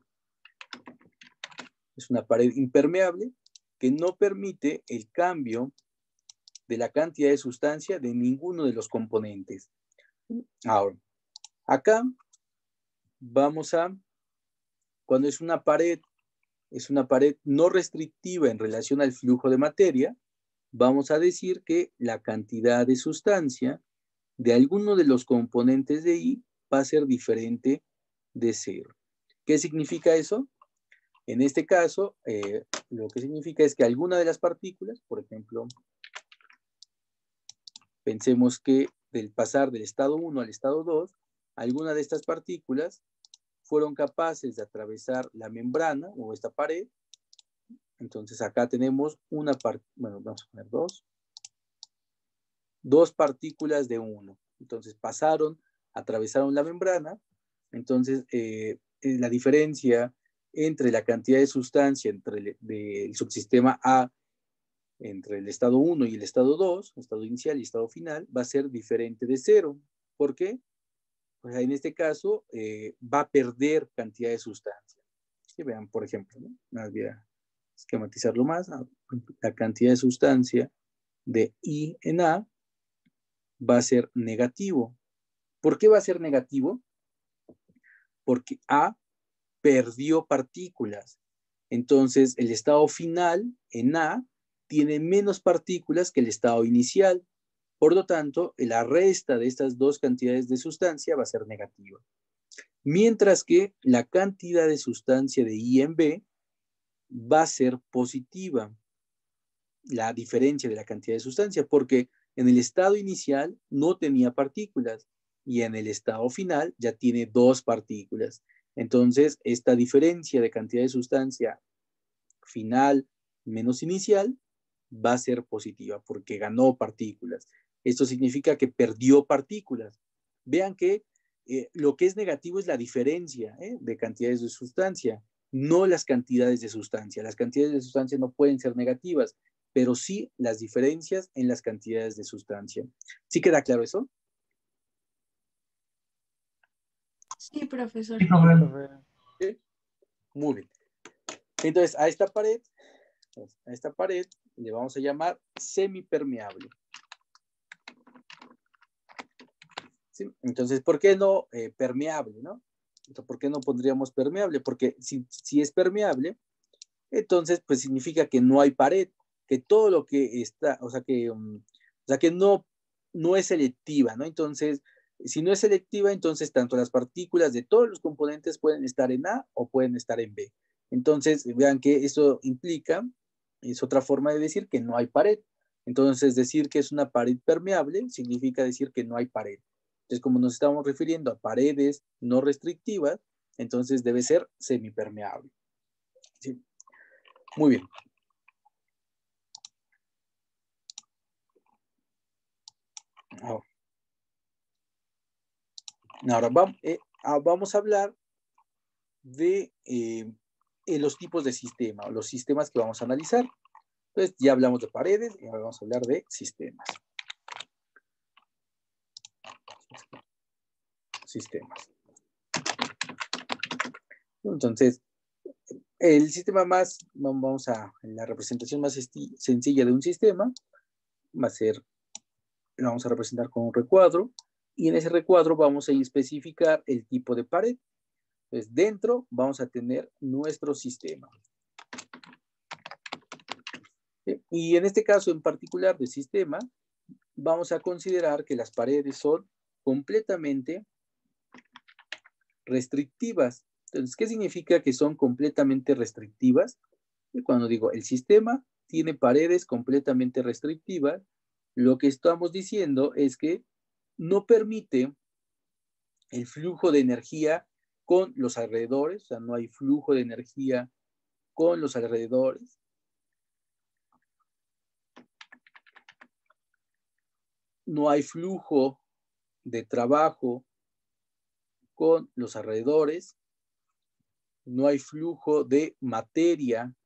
Es una pared impermeable que no permite el cambio de la cantidad de sustancia de ninguno de los componentes. Ahora, acá vamos a, cuando es una pared, es una pared no restrictiva en relación al flujo de materia, vamos a decir que la cantidad de sustancia de alguno de los componentes de I va a ser diferente de cero. ¿Qué significa eso? En este caso, eh, lo que significa es que alguna de las partículas, por ejemplo, pensemos que del pasar del estado uno al estado dos, alguna de estas partículas fueron capaces de atravesar la membrana o esta pared. Entonces acá tenemos una parte, bueno, vamos a poner dos, dos partículas de uno. Entonces pasaron, atravesaron la membrana. Entonces eh, la diferencia entre la cantidad de sustancia entre el, del subsistema A, entre el estado uno y el estado dos, estado inicial y estado final, va a ser diferente de cero. ¿Por qué? Pues en este caso eh, va a perder cantidad de sustancia. ¿Sí? Vean, por ejemplo, ¿no? Más voy a esquematizarlo más. La cantidad de sustancia de I en A va a ser negativo. ¿Por qué va a ser negativo? Porque A perdió partículas. Entonces, el estado final en A tiene menos partículas que el estado inicial. Por lo tanto, la resta de estas dos cantidades de sustancia va a ser negativa. Mientras que la cantidad de sustancia de I en B va a ser positiva. La diferencia de la cantidad de sustancia, porque en el estado inicial no tenía partículas y en el estado final ya tiene dos partículas. Entonces, esta diferencia de cantidad de sustancia final menos inicial va a ser positiva porque ganó partículas. Esto significa que perdió partículas. Vean que eh, lo que es negativo es la diferencia ¿eh? de cantidades de sustancia, no las cantidades de sustancia. Las cantidades de sustancia no pueden ser negativas, pero sí las diferencias en las cantidades de sustancia. ¿Sí queda claro eso? Sí, profesor. Sí, profesor. ¿Sí? Muy bien. Entonces, a esta pared, a esta pared le vamos a llamar semipermeable. ¿Sí? Entonces, ¿por qué no eh, permeable, no? Entonces, ¿por qué no pondríamos permeable? Porque si, si es permeable, entonces, pues significa que no hay pared, que todo lo que está, o sea, que, um, o sea, que no, no es selectiva, ¿no? Entonces, si no es selectiva, entonces tanto las partículas de todos los componentes pueden estar en A o pueden estar en B. Entonces, vean que eso implica, es otra forma de decir que no hay pared. Entonces, decir que es una pared permeable significa decir que no hay pared. Entonces, como nos estamos refiriendo a paredes no restrictivas, entonces debe ser semipermeable. ¿Sí? Muy bien. Ahora, ahora vamos, eh, vamos a hablar de eh, eh, los tipos de sistema, los sistemas que vamos a analizar. Entonces, ya hablamos de paredes y ahora vamos a hablar de sistemas. Sistemas. Entonces, el sistema más, vamos a, la representación más sencilla de un sistema va a ser, lo vamos a representar con un recuadro y en ese recuadro vamos a especificar el tipo de pared. Entonces, dentro vamos a tener nuestro sistema. Y en este caso en particular de sistema, vamos a considerar que las paredes son completamente restrictivas. Entonces, ¿qué significa que son completamente restrictivas? Y cuando digo el sistema tiene paredes completamente restrictivas, lo que estamos diciendo es que no permite el flujo de energía con los alrededores, o sea, no hay flujo de energía con los alrededores. No hay flujo de trabajo con los alrededores. No hay flujo de materia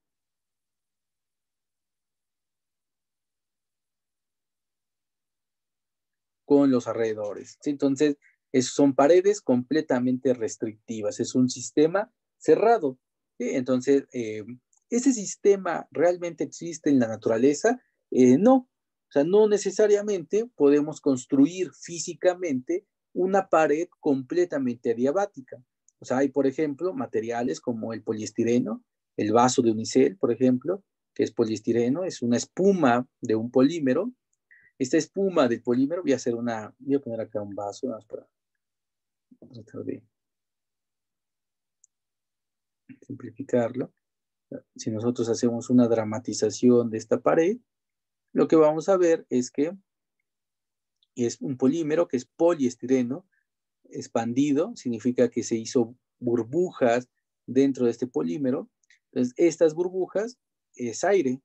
con los alrededores. ¿Sí? Entonces, es, son paredes completamente restrictivas. Es un sistema cerrado. ¿Sí? Entonces, eh, ¿ese sistema realmente existe en la naturaleza? Eh, no. O sea, no necesariamente podemos construir físicamente una pared completamente adiabática. O sea, hay, por ejemplo, materiales como el poliestireno, el vaso de unicel, por ejemplo, que es poliestireno, es una espuma de un polímero. Esta espuma del polímero, voy a hacer una, voy a poner acá un vaso, vamos para tratar de simplificarlo. Si nosotros hacemos una dramatización de esta pared, lo que vamos a ver es que es un polímero que es poliestireno expandido, significa que se hizo burbujas dentro de este polímero. Entonces, estas burbujas es aire.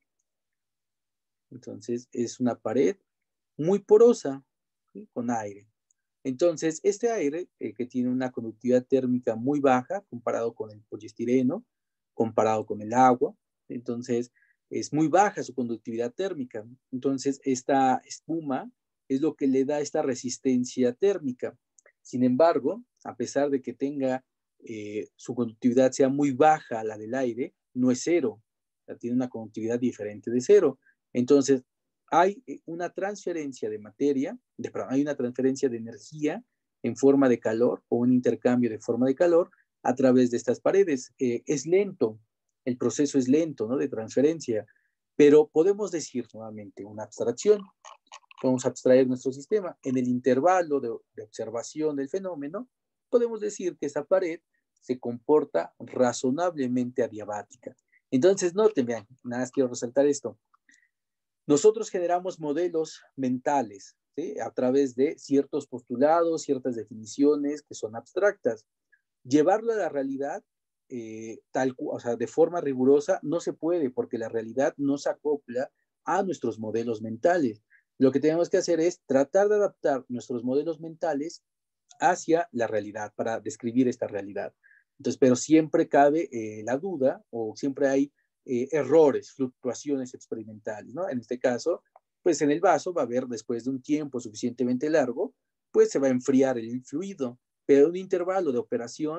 Entonces, es una pared muy porosa, ¿sí? Con aire. Entonces, este aire, eh, que tiene una conductividad térmica muy baja comparado con el poliestireno, comparado con el agua, entonces es muy baja su conductividad térmica. Entonces, esta espuma es lo que le da esta resistencia térmica. Sin embargo, a pesar de que tenga eh, su conductividad sea muy baja, la del aire, no es cero. O sea, tiene una conductividad diferente de cero. Entonces, hay una transferencia de materia, de, perdón, hay una transferencia de energía en forma de calor o un intercambio de forma de calor a través de estas paredes. Eh, es lento, el proceso es lento, ¿no? De transferencia, pero podemos decir nuevamente una abstracción. Podemos abstraer nuestro sistema. En el intervalo de, de observación del fenómeno, podemos decir que esa pared se comporta razonablemente adiabática. Entonces, noten, vean, nada más quiero resaltar esto. Nosotros generamos modelos mentales, ¿sí? A través de ciertos postulados, ciertas definiciones que son abstractas. Llevarlo a la realidad, eh, tal, o sea, de forma rigurosa, no se puede porque la realidad no se acopla a nuestros modelos mentales. Lo que tenemos que hacer es tratar de adaptar nuestros modelos mentales hacia la realidad para describir esta realidad. Entonces, pero siempre cabe eh, la duda o siempre hay eh, errores, fluctuaciones experimentales, ¿no? En este caso, pues en el vaso va a haber, después de un tiempo suficientemente largo, pues se va a enfriar el fluido, pero un intervalo de operación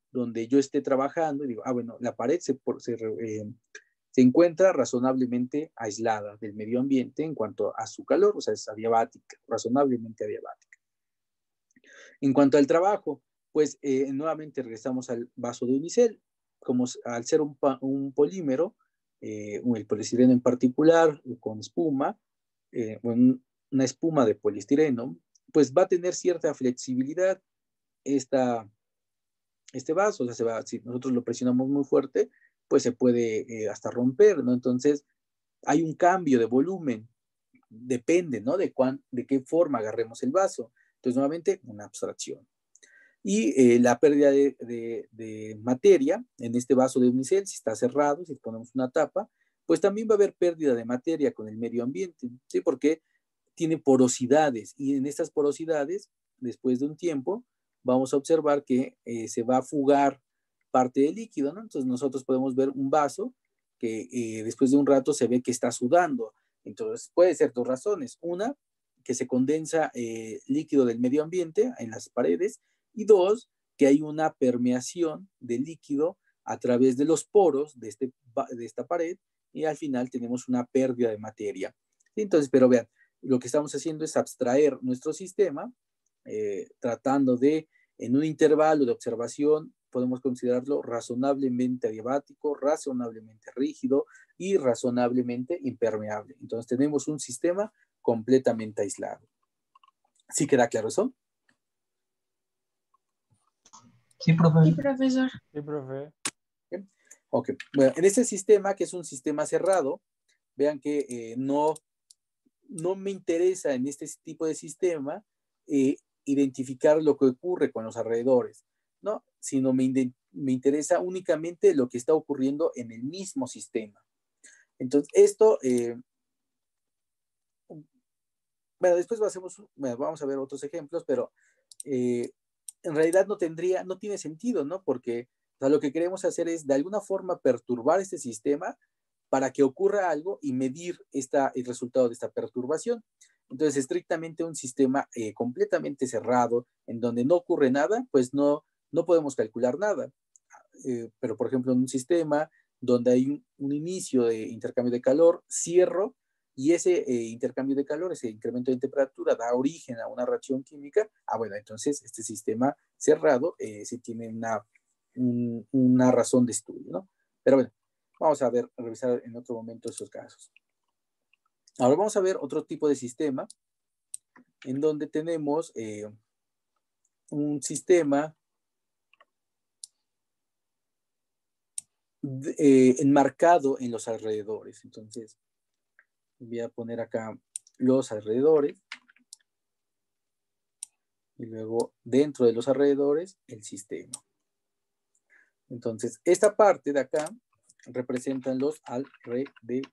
donde yo esté trabajando y digo, ah, bueno, la pared se, se, eh, se encuentra razonablemente aislada del medio ambiente en cuanto a su calor, o sea, es adiabática, razonablemente adiabática. En cuanto al trabajo, pues eh, nuevamente regresamos al vaso de unicel. Como al ser un, un polímero, eh, el poliestireno en particular, con espuma, eh, una espuma de poliestireno, pues va a tener cierta flexibilidad esta, este vaso. O sea, se va, si nosotros lo presionamos muy fuerte, pues se puede eh, hasta romper, ¿no? Entonces, hay un cambio de volumen, depende, ¿no? De, cuán, de qué forma agarremos el vaso. Entonces, nuevamente, una abstracción. Y eh, la pérdida de, de, de materia en este vaso de unicel, si está cerrado, si ponemos una tapa, pues también va a haber pérdida de materia con el medio ambiente, ¿sí? Porque tiene porosidades, y en estas porosidades, después de un tiempo, vamos a observar que eh, se va a fugar parte del líquido, ¿no? Entonces nosotros podemos ver un vaso que eh, después de un rato se ve que está sudando. Entonces puede ser dos razones. Una, que se condensa eh, líquido del medio ambiente en las paredes, y dos, que hay una permeación de líquido a través de los poros de, este, de esta pared, y al final tenemos una pérdida de materia. Entonces, pero vean, lo que estamos haciendo es abstraer nuestro sistema, eh, tratando de, en un intervalo de observación, podemos considerarlo razonablemente adiabático, razonablemente rígido y razonablemente impermeable. Entonces tenemos un sistema completamente aislado. ¿Sí queda claro eso? Sí, profe. Sí, profesor. Sí, profe. Okay. Ok, bueno, en este sistema, que es un sistema cerrado, vean que eh, no, no me interesa en este tipo de sistema eh, identificar lo que ocurre con los alrededores, ¿no? Sino me, me interesa únicamente lo que está ocurriendo en el mismo sistema. Entonces, esto, eh, bueno, después hacemos, bueno, vamos a ver otros ejemplos, pero eh, en realidad no tendría, no tiene sentido, ¿no? Porque o sea, lo que queremos hacer es de alguna forma perturbar este sistema para que ocurra algo y medir esta, el resultado de esta perturbación. Entonces, estrictamente un sistema eh, completamente cerrado, en donde no ocurre nada, pues no, no podemos calcular nada. Eh, pero, por ejemplo, en un sistema donde hay un, un inicio de intercambio de calor, cierro, y ese eh, intercambio de calor, ese incremento de temperatura da origen a una reacción química, ah, bueno, entonces este sistema cerrado eh, sí tiene una, un, una razón de estudio, ¿no? Pero bueno, vamos a ver, a revisar en otro momento esos casos. Ahora vamos a ver otro tipo de sistema en donde tenemos eh, un sistema de, eh, enmarcado en los alrededores. Entonces, voy a poner acá los alrededores y luego dentro de los alrededores el sistema. Entonces, esta parte de acá representan los alrededores.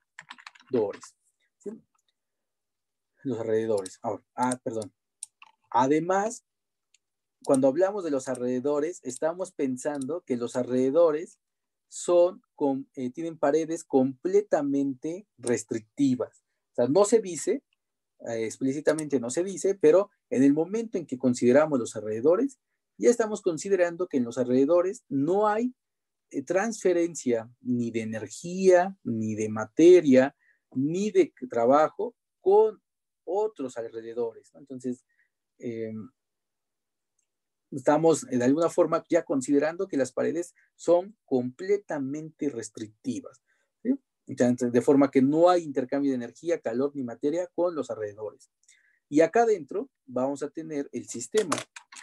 ¿Sí? Los alrededores. Ahora, ah, perdón. Además, cuando hablamos de los alrededores, estamos pensando que los alrededores son, con, eh, tienen paredes completamente restrictivas. O sea, no se dice, eh, explícitamente no se dice, pero en el momento en que consideramos los alrededores, ya estamos considerando que en los alrededores no hay eh, transferencia ni de energía, ni de materia, ni de trabajo con otros alrededores, ¿no? Entonces, eh, estamos de alguna forma ya considerando que las paredes son completamente restrictivas, ¿sí? Entonces, de forma que no hay intercambio de energía, calor ni materia con los alrededores. Y acá adentro vamos a tener el sistema.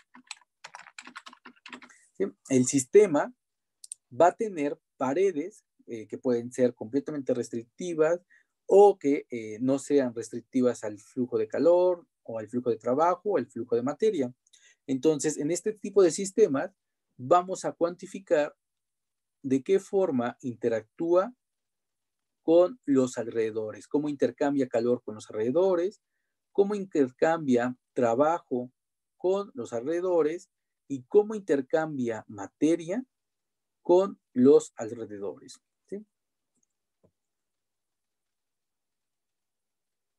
¿Sí? El sistema va a tener paredes eh, que pueden ser completamente restrictivas o que eh, no sean restrictivas al flujo de calor o al flujo de trabajo o al flujo de materia. Entonces, en este tipo de sistemas vamos a cuantificar de qué forma interactúa con los alrededores, cómo intercambia calor con los alrededores, cómo intercambia trabajo con los alrededores y cómo intercambia materia con los alrededores. ¿Sí?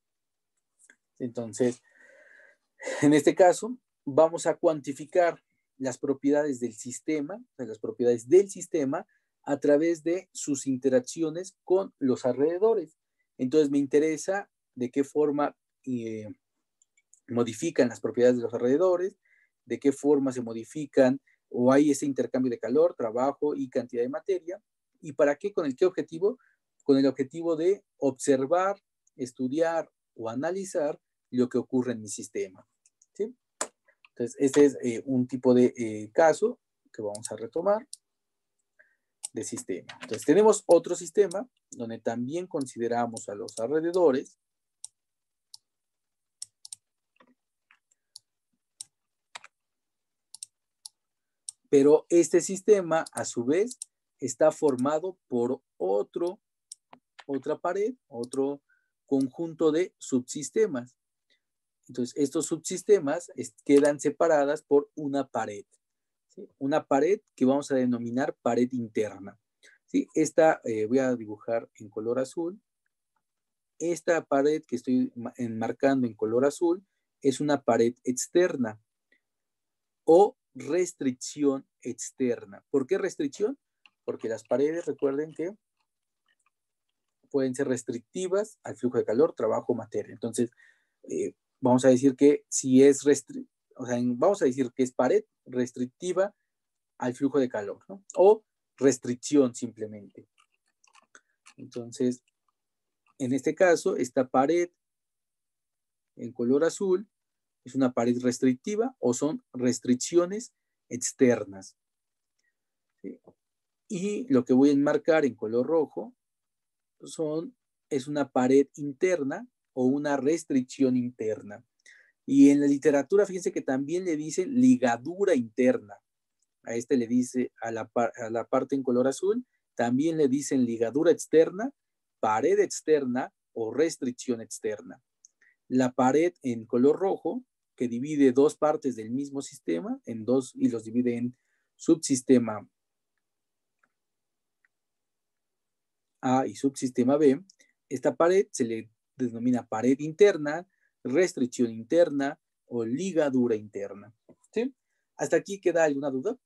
Entonces, en este caso, vamos a cuantificar las propiedades del sistema, o sea, las propiedades del sistema a través de sus interacciones con los alrededores. Entonces me interesa de qué forma eh, modifican las propiedades de los alrededores, de qué forma se modifican o hay ese intercambio de calor, trabajo y cantidad de materia. ¿Y para qué? ¿Con el qué objetivo? Con el objetivo de observar, estudiar o analizar lo que ocurre en mi sistema. ¿Sí? Entonces, este es eh, un tipo de eh, caso que vamos a retomar de sistema. Entonces, tenemos otro sistema donde también consideramos a los alrededores. Pero este sistema, a su vez, está formado por otro, otra pared, otro conjunto de subsistemas. Entonces, estos subsistemas es, quedan separadas por una pared. ¿Sí? Una pared que vamos a denominar pared interna. ¿Sí? Esta eh, voy a dibujar en color azul. Esta pared que estoy enmarcando en color azul es una pared externa o restricción externa. ¿Por qué restricción? Porque las paredes, recuerden que pueden ser restrictivas al flujo de calor, trabajo, materia. Entonces, eh, vamos a decir que si es restrictiva, o sea, vamos a decir que es pared restrictiva al flujo de calor, ¿no? O restricción simplemente. Entonces, en este caso, esta pared en color azul es una pared restrictiva o son restricciones externas. ¿Sí? Y lo que voy a enmarcar en color rojo son, es una pared interna o una restricción interna. Y en la literatura, fíjense que también le dicen ligadura interna. A este le dice, a la, a la parte en color azul, también le dicen ligadura externa, pared externa o restricción externa. La pared en color rojo, que divide dos partes del mismo sistema en dos y los divide en subsistema A y subsistema B, esta pared se le denomina pared interna, restricción interna o ligadura interna. ¿Sí? ¿Hasta aquí queda alguna duda?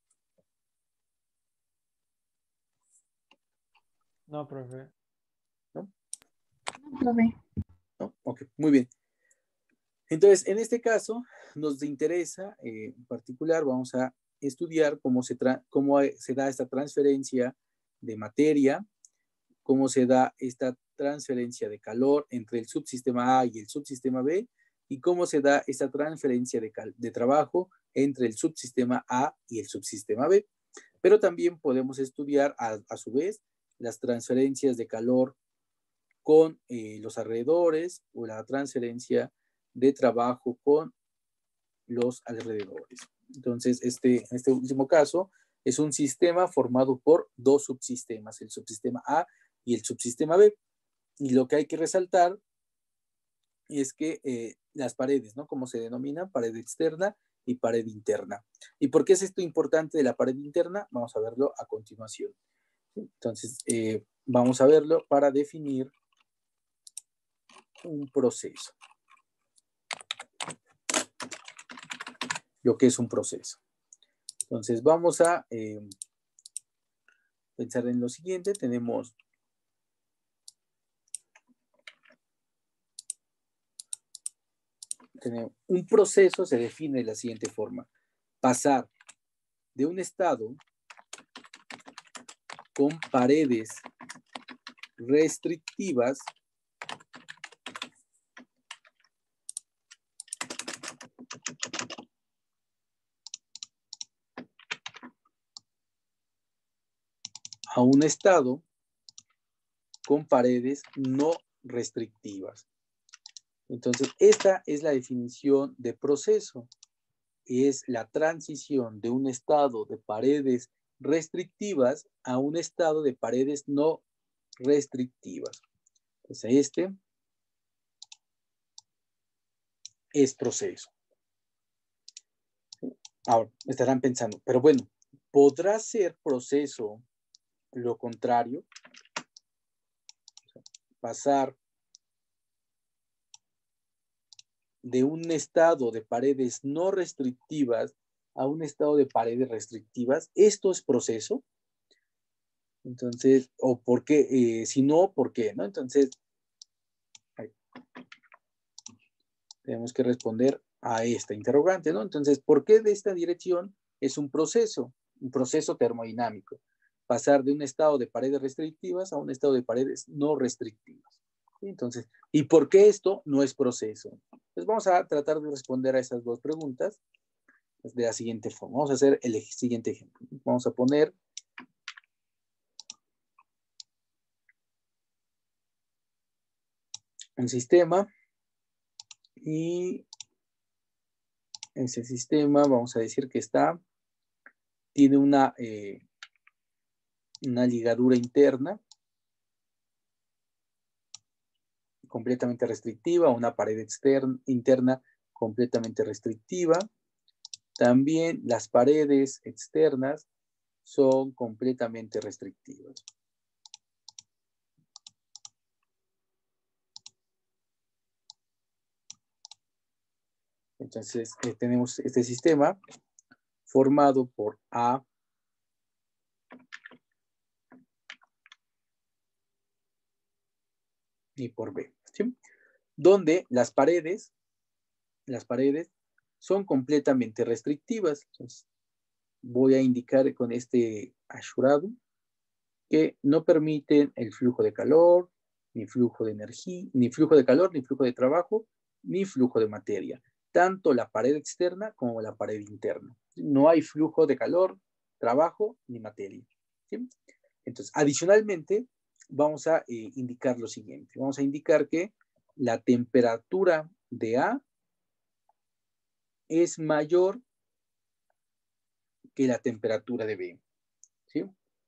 No, profe. ¿No? No, profe. ¿No? Ok, muy bien. Entonces, en este caso, nos interesa, eh, en particular, vamos a estudiar cómo se, cómo se da esta transferencia de materia, cómo se da esta transferencia de calor entre el subsistema A y el subsistema B, y cómo se da esta transferencia de, de trabajo entre el subsistema A y el subsistema B. Pero también podemos estudiar, a, a su vez, las transferencias de calor con eh, los alrededores o la transferencia de trabajo con los alrededores. Entonces, este, en este último caso, es un sistema formado por dos subsistemas, el subsistema A y el subsistema B. Y lo que hay que resaltar es que eh, las paredes, ¿no? Como se denomina, pared externa y pared interna. ¿Y por qué es esto importante de la pared interna? Vamos a verlo a continuación. Entonces, eh, vamos a verlo para definir un proceso. Lo que es un proceso. Entonces, vamos a eh, pensar en lo siguiente. Tenemos un proceso, se define de la siguiente forma: pasar de un estado con paredes restrictivas a un estado con paredes no restrictivas. Entonces, esta es la definición de proceso. Es la transición de un estado de paredes restrictivas a un estado de paredes no restrictivas. Entonces, este es proceso. Ahora, estarán pensando, pero bueno, ¿podrá ser proceso lo contrario? Pasar de un estado de paredes no restrictivas a un estado de paredes restrictivas, esto es proceso. Entonces, o por qué, eh, si no, ¿por qué? ¿No? Entonces, ahí, tenemos que responder a esta interrogante, ¿no? Entonces, ¿por qué de esta dirección es un proceso? Un proceso termodinámico. Pasar de un estado de paredes restrictivas a un estado de paredes no restrictivas. ¿Sí? Entonces, ¿y por qué esto no es proceso? Pues vamos a tratar de responder a esas dos preguntas de la siguiente forma. Vamos a hacer el siguiente ejemplo. Vamos a poner un sistema y ese sistema vamos a decir que está, tiene una, eh, una ligadura interna completamente restrictiva, una pared externa, interna completamente restrictiva. También las paredes externas son completamente restrictivas. Entonces, eh, tenemos este sistema formado por A y por B, ¿sí? Donde las paredes, las paredes son completamente restrictivas. Entonces, voy a indicar con este assurado que no permiten el flujo de calor, ni flujo de energía, ni flujo de calor, ni flujo de trabajo, ni flujo de materia. Tanto la pared externa como la pared interna. No hay flujo de calor, trabajo, ni materia. ¿Sí? Entonces, adicionalmente, vamos a eh, indicar lo siguiente. Vamos a indicar que la temperatura de A es mayor que la temperatura de B. ¿Sí?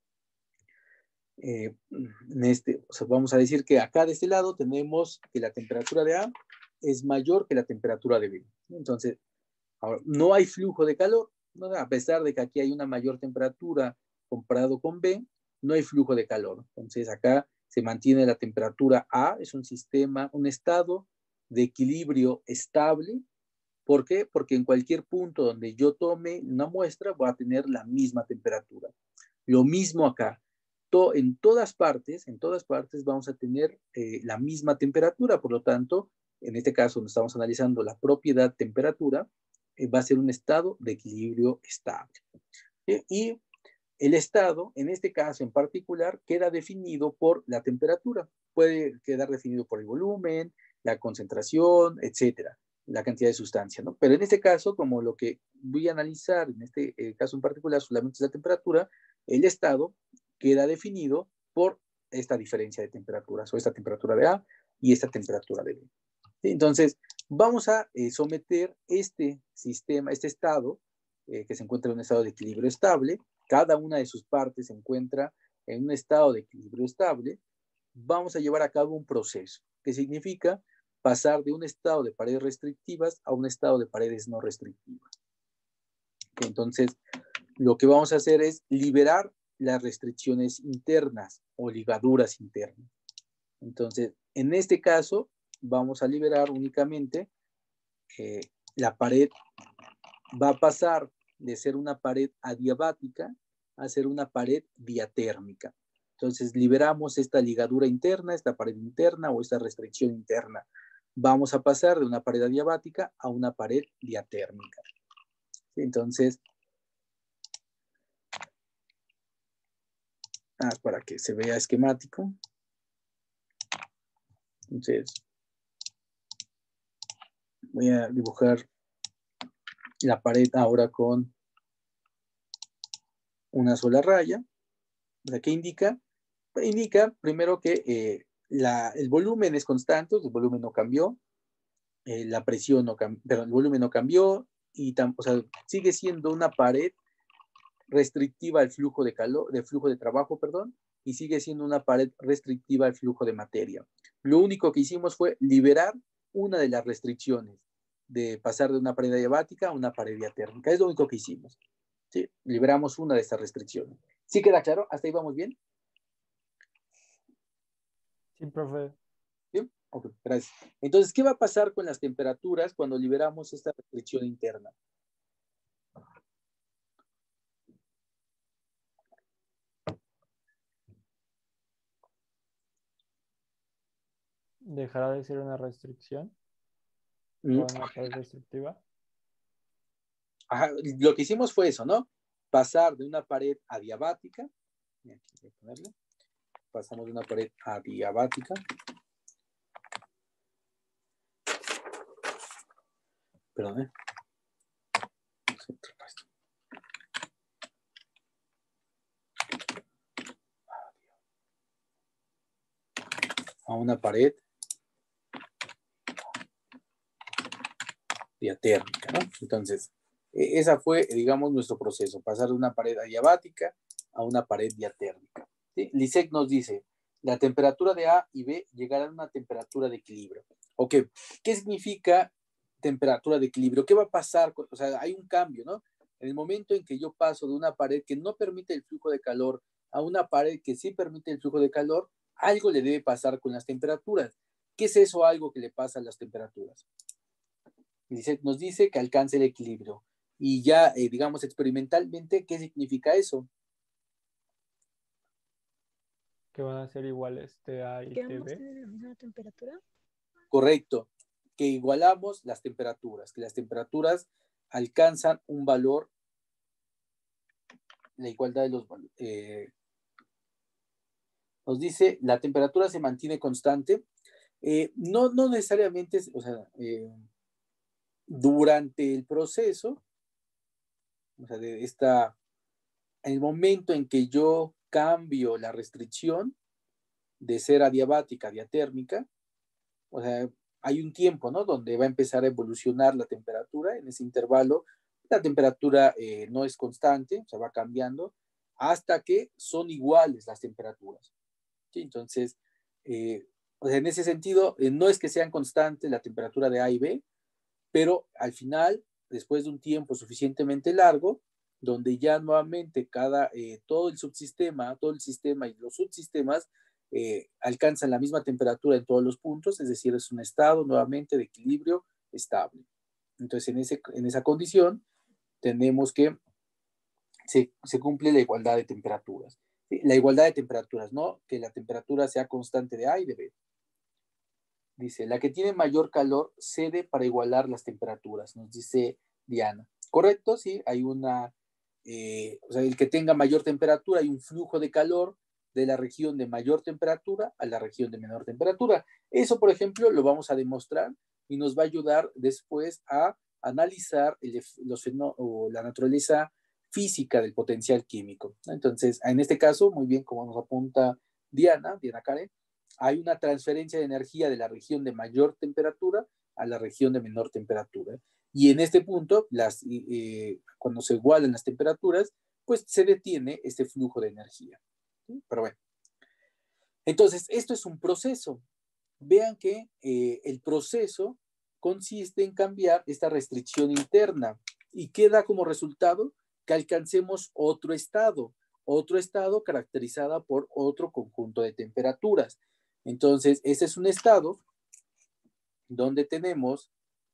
Eh, en este, o sea, vamos a decir que acá de este lado tenemos que la temperatura de A es mayor que la temperatura de B. Entonces, ahora, no hay flujo de calor, ¿no? A pesar de que aquí hay una mayor temperatura comparado con B, no hay flujo de calor. Entonces, acá se mantiene la temperatura A, es un sistema, un estado de equilibrio estable. ¿Por qué? Porque en cualquier punto donde yo tome una muestra, voy a tener la misma temperatura. Lo mismo acá. To, en todas partes, en todas partes vamos a tener eh, la misma temperatura. Por lo tanto, en este caso, donde estamos analizando la propiedad temperatura, eh, va a ser un estado de equilibrio estable. ¿Sí? Y el estado, en este caso en particular, queda definido por la temperatura. Puede quedar definido por el volumen, la concentración, etcétera, la cantidad de sustancia, ¿no? Pero en este caso, como lo que voy a analizar en este eh, caso en particular solamente es la temperatura, el estado queda definido por esta diferencia de temperaturas, o esta temperatura de A y esta temperatura de B. ¿Sí? Entonces, vamos a eh, someter este sistema, este estado, eh, que se encuentra en un estado de equilibrio estable, cada una de sus partes se encuentra en un estado de equilibrio estable, vamos a llevar a cabo un proceso, que significa pasar de un estado de paredes restrictivas a un estado de paredes no restrictivas. Entonces, lo que vamos a hacer es liberar las restricciones internas o ligaduras internas. Entonces, en este caso, vamos a liberar únicamente eh, la pared va a pasar de ser una pared adiabática a ser una pared diatérmica. Entonces, liberamos esta ligadura interna, esta pared interna o esta restricción interna. Vamos a pasar de una pared adiabática a una pared diatérmica. Entonces, ah, para que se vea esquemático. Entonces, voy a dibujar la pared ahora con una sola raya. ¿Qué indica? Indica primero que eh, la, el volumen es constante, el volumen no cambió, eh, la presión no cambió, pero el volumen no cambió y tam, o sea, sigue siendo una pared restrictiva al flujo de calor, de flujo de trabajo, perdón, y sigue siendo una pared restrictiva al flujo de materia. Lo único que hicimos fue liberar una de las restricciones, de pasar de una pared adiabática a una pared diatérmica. Es lo único que hicimos. ¿Sí? Liberamos una de estas restricciones. ¿Sí queda claro? ¿Hasta ahí vamos bien? Sí, profe. ¿Sí? Ok, gracias. Entonces, ¿qué va a pasar con las temperaturas cuando liberamos esta restricción interna? ¿Dejará de ser una restricción? Mm. ¿O una pared restrictiva? Ajá, lo que hicimos fue eso, ¿no? Pasar de una pared adiabática. Aquí voy a ponerle. Pasamos de una pared adiabática. Perdón, ¿eh? A una pared diatérmica, ¿no? Entonces, esa fue, digamos, nuestro proceso, pasar de una pared adiabática a una pared diatérmica. ¿Sí? Lisek nos dice, la temperatura de A y B llegará a una temperatura de equilibrio. Ok, ¿qué significa temperatura de equilibrio? ¿Qué va a pasar? O sea, hay un cambio, ¿no? En el momento en que yo paso de una pared que no permite el flujo de calor a una pared que sí permite el flujo de calor, algo le debe pasar con las temperaturas. ¿Qué es eso algo que le pasa a las temperaturas? Nos dice que alcance el equilibrio. Y ya, eh, digamos, experimentalmente, ¿qué significa eso? Que van a ser iguales T A y ¿Que vamos a T B. tener la misma temperatura? Correcto. Que igualamos las temperaturas, que las temperaturas alcanzan un valor, la igualdad de los valores. Eh, nos dice, la temperatura se mantiene constante. Eh, no, no necesariamente, o sea, eh, durante el proceso, o sea, de esta, en el momento en que yo cambio la restricción de ser adiabática a diatérmica, o sea, hay un tiempo, ¿no? Donde va a empezar a evolucionar la temperatura. En ese intervalo, la temperatura eh, no es constante, o sea, va cambiando hasta que son iguales las temperaturas. ¿Sí? Entonces, eh, o sea, en ese sentido, eh, no es que sean constantes la temperatura de A y B, pero al final, después de un tiempo suficientemente largo, donde ya nuevamente cada, eh, todo el subsistema, todo el sistema y los subsistemas eh, alcanzan la misma temperatura en todos los puntos, es decir, es un estado nuevamente de equilibrio estable. Entonces, en, ese, en esa condición, tenemos que se, se cumple la igualdad de temperaturas. ¿Sí? La igualdad de temperaturas, no que la temperatura sea constante de A y de B. Dice, la que tiene mayor calor cede para igualar las temperaturas, nos dice Diana. ¿Correcto? Sí, hay una, eh, o sea, el que tenga mayor temperatura, hay un flujo de calor de la región de mayor temperatura a la región de menor temperatura. Eso, por ejemplo, lo vamos a demostrar y nos va a ayudar después a analizar el, los, o la naturaleza física del potencial químico. Entonces, en este caso, muy bien, como nos apunta Diana, Diana Karen, hay una transferencia de energía de la región de mayor temperatura a la región de menor temperatura. Y en este punto, las, eh, cuando se igualan las temperaturas, pues se detiene este flujo de energía. ¿Sí? Pero bueno. Entonces, esto es un proceso. Vean que eh, el proceso consiste en cambiar esta restricción interna. ¿Y qué da como resultado? Que alcancemos otro estado, otro estado caracterizado por otro conjunto de temperaturas. Entonces, ese es un estado donde tenemos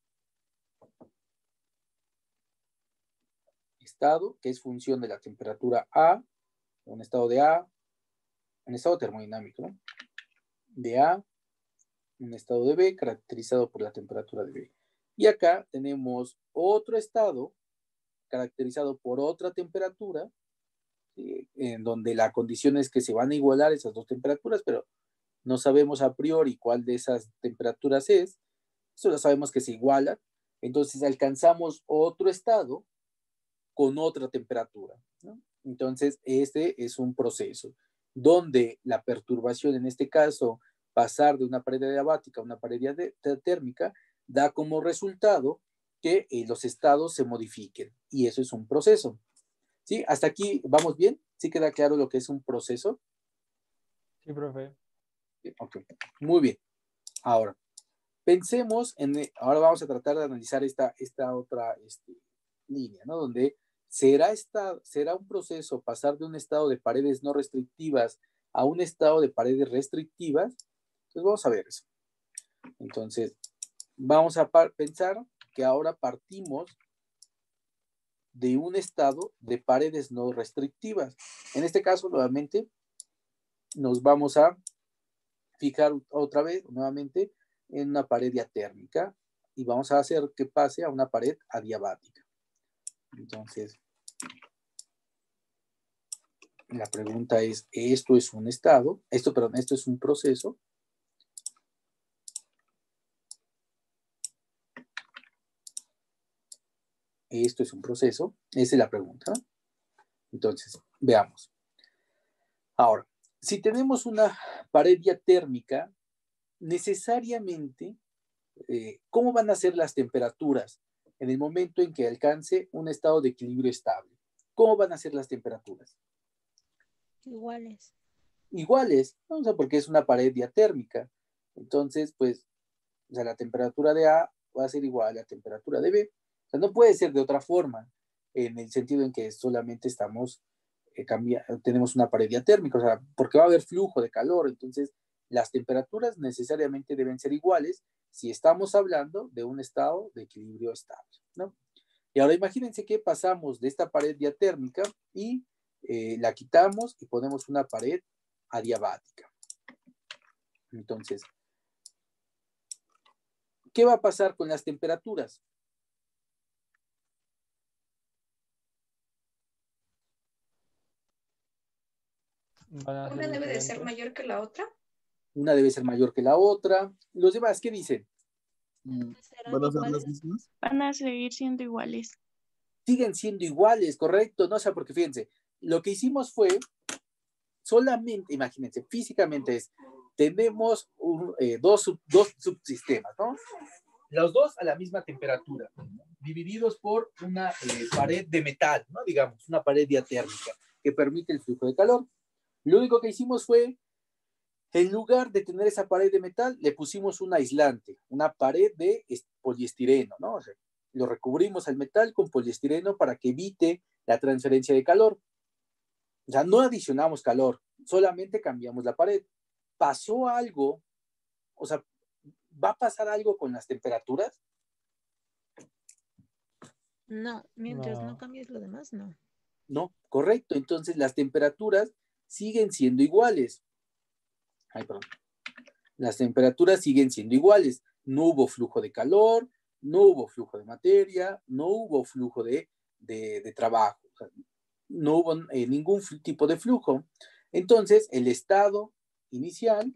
estado que es función de la temperatura A, un estado de A, un estado termodinámico, ¿no? De A, un estado de B caracterizado por la temperatura de B. Y acá tenemos otro estado caracterizado por otra temperatura, ¿sí? En donde la condición es que se van a igualar esas dos temperaturas, pero no sabemos a priori cuál de esas temperaturas es. Solo sabemos que se igualan. Entonces alcanzamos otro estado con otra temperatura, ¿no? Entonces, este es un proceso donde la perturbación, en este caso, pasar de una pared adiabática a una pared térmica, da como resultado que eh, los estados se modifiquen. Y eso es un proceso. ¿Sí? ¿Hasta aquí vamos bien? ¿Sí queda claro lo que es un proceso? Sí, profe. Ok, muy bien. Ahora, pensemos en, ahora vamos a tratar de analizar esta, esta otra este, línea, ¿no? Donde será, esta, será un proceso pasar de un estado de paredes no restrictivas a un estado de paredes restrictivas. Entonces vamos a ver eso. Entonces, vamos a pensar que ahora partimos de un estado de paredes no restrictivas. En este caso, nuevamente, nos vamos a fijar otra vez, nuevamente, en una pared diatérmica y vamos a hacer que pase a una pared adiabática. Entonces, la pregunta es, ¿esto es un estado? Esto, perdón, ¿esto es un proceso? ¿Esto es un proceso? Esa es la pregunta. Entonces, veamos. Ahora, si tenemos una pared diatérmica, necesariamente, eh, ¿cómo van a ser las temperaturas en el momento en que alcance un estado de equilibrio estable? ¿Cómo van a ser las temperaturas? Iguales. Iguales, ¿no? O sea, porque es una pared diatérmica. Entonces, pues, o sea, la temperatura de A va a ser igual a la temperatura de B. O sea, no puede ser de otra forma, en el sentido en que solamente estamos, eh, cambia, tenemos una pared diatérmica, o sea, porque va a haber flujo de calor. Entonces, las temperaturas necesariamente deben ser iguales si estamos hablando de un estado de equilibrio estable, ¿no? Y ahora imagínense que pasamos de esta pared diatérmica y eh, la quitamos y ponemos una pared adiabática. Entonces, ¿qué va a pasar con las temperaturas? Van a ser ¿Una debe de ser diferentes. mayor que la otra? Una debe ser mayor que la otra. Los demás, ¿qué dicen? ¿Serán ¿Van a ser las iguales? mismas? Van a seguir siendo iguales. Siguen siendo iguales, ¿correcto? No, o sea, porque fíjense, lo que hicimos fue solamente, imagínense, físicamente es, tenemos un, eh, dos, sub, dos subsistemas, ¿no? Los dos a la misma temperatura, divididos por una eh, pared de metal, ¿no? Digamos, una pared diatérmica que permite el flujo de calor. Lo único que hicimos fue, en lugar de tener esa pared de metal, le pusimos un aislante, una pared de poliestireno, ¿no? O sea, lo recubrimos al metal con poliestireno para que evite la transferencia de calor. O sea, no adicionamos calor, solamente cambiamos la pared. ¿Pasó algo? O sea, ¿va a pasar algo con las temperaturas? No, mientras no. No. cambies lo demás, no. No, correcto. Entonces las temperaturas siguen siendo iguales. Ay, perdón. Las temperaturas siguen siendo iguales. No hubo flujo de calor, no hubo flujo de materia, no hubo flujo de, de, de trabajo. O sea, no hubo eh, ningún tipo de flujo. Entonces, el estado inicial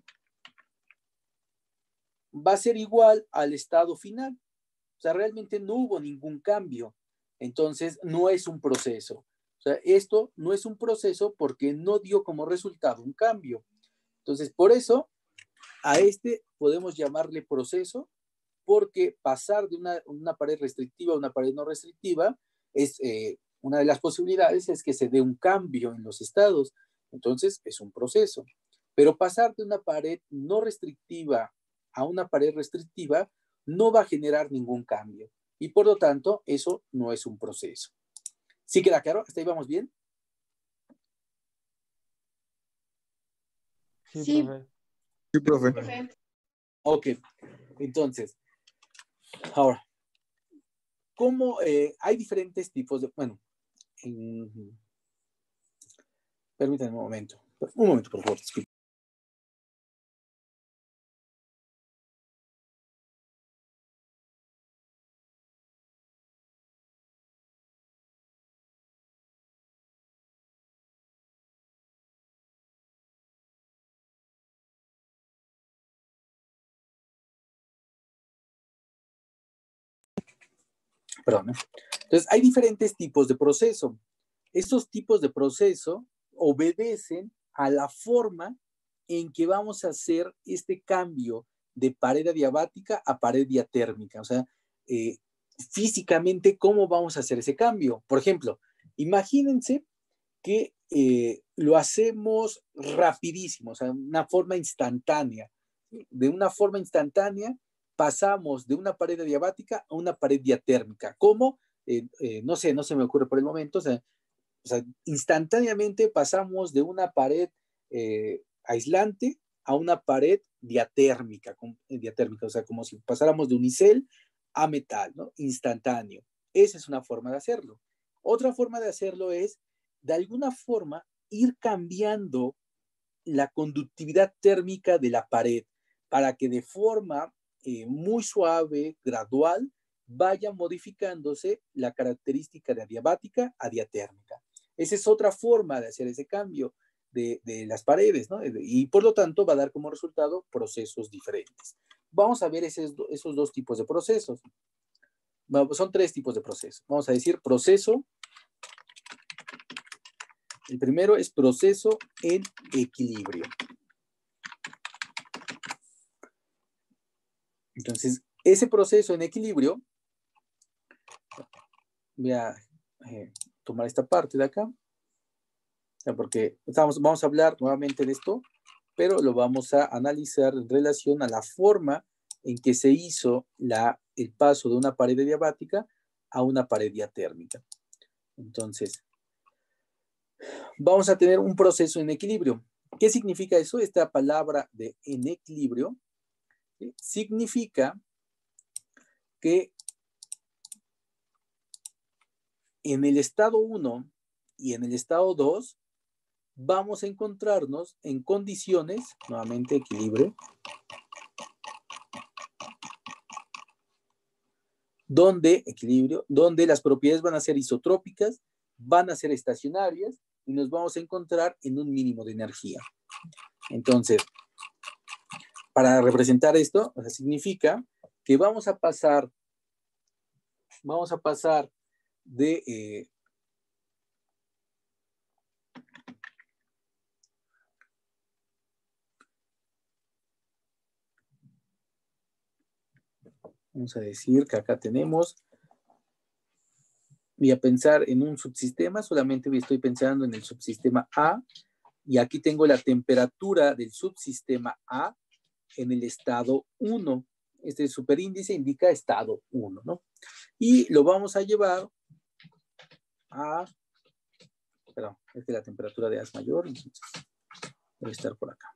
va a ser igual al estado final. O sea, realmente no hubo ningún cambio. Entonces, no es un proceso. O sea, esto no es un proceso porque no dio como resultado un cambio. Entonces, por eso, a este podemos llamarle proceso, porque pasar de una, una pared restrictiva a una pared no restrictiva es eh, una de las posibilidades es que se dé un cambio en los estados. Entonces, es un proceso. Pero pasar de una pared no restrictiva a una pared restrictiva no va a generar ningún cambio. Y por lo tanto, eso no es un proceso. ¿Sí queda claro? ¿Hasta ahí vamos bien? Sí, Sí. profe. Sí, profe. Profe. Ok. Entonces, ahora, ¿cómo eh, hay diferentes tipos de... Bueno, en, permítanme un momento. Un momento, por favor. Perdón. ¿eh? Entonces, hay diferentes tipos de proceso. Estos tipos de proceso obedecen a la forma en que vamos a hacer este cambio de pared adiabática a pared diatérmica. O sea, eh, físicamente, ¿cómo vamos a hacer ese cambio? Por ejemplo, imagínense que eh, lo hacemos rapidísimo, o sea, una forma instantánea. De una forma instantánea pasamos de una pared adiabática a una pared diatérmica. ¿Cómo? Eh, eh, no sé, no se me ocurre por el momento. O sea, o sea instantáneamente pasamos de una pared eh, aislante a una pared diatérmica, con, eh, diatérmica, o sea, como si pasáramos de unicel a metal, ¿no? Instantáneo. Esa es una forma de hacerlo. Otra forma de hacerlo es, de alguna forma, ir cambiando la conductividad térmica de la pared para que de forma eh, muy suave, gradual, vaya modificándose la característica de adiabática a diatérmica. Esa es otra forma de hacer ese cambio de, de las paredes, ¿no? Y por lo tanto va a dar como resultado procesos diferentes. Vamos a ver esos, esos dos tipos de procesos. Son tres tipos de procesos. Vamos a decir proceso. El primero es proceso en equilibrio. Entonces, ese proceso en equilibrio, voy a eh, tomar esta parte de acá, porque estamos, vamos a hablar nuevamente de esto, pero lo vamos a analizar en relación a la forma en que se hizo la, el paso de una pared adiabática a una pared diatérmica. Entonces, vamos a tener un proceso en equilibrio. ¿Qué significa eso? Esta palabra de en equilibrio, ¿sí? Significa que en el estado uno y en el estado dos vamos a encontrarnos en condiciones, nuevamente equilibrio, donde, equilibrio, donde las propiedades van a ser isotrópicas, van a ser estacionarias y nos vamos a encontrar en un mínimo de energía. Entonces, para representar esto, o sea, significa que vamos a pasar, vamos a pasar de eh, vamos a decir que acá tenemos, voy a pensar en un subsistema, solamente estoy pensando en el subsistema A, y aquí tengo la temperatura del subsistema A en el estado uno. Este superíndice indica estado uno, ¿no? Y lo vamos a llevar a, perdón, es que la temperatura de A es mayor, entonces debe estar por acá.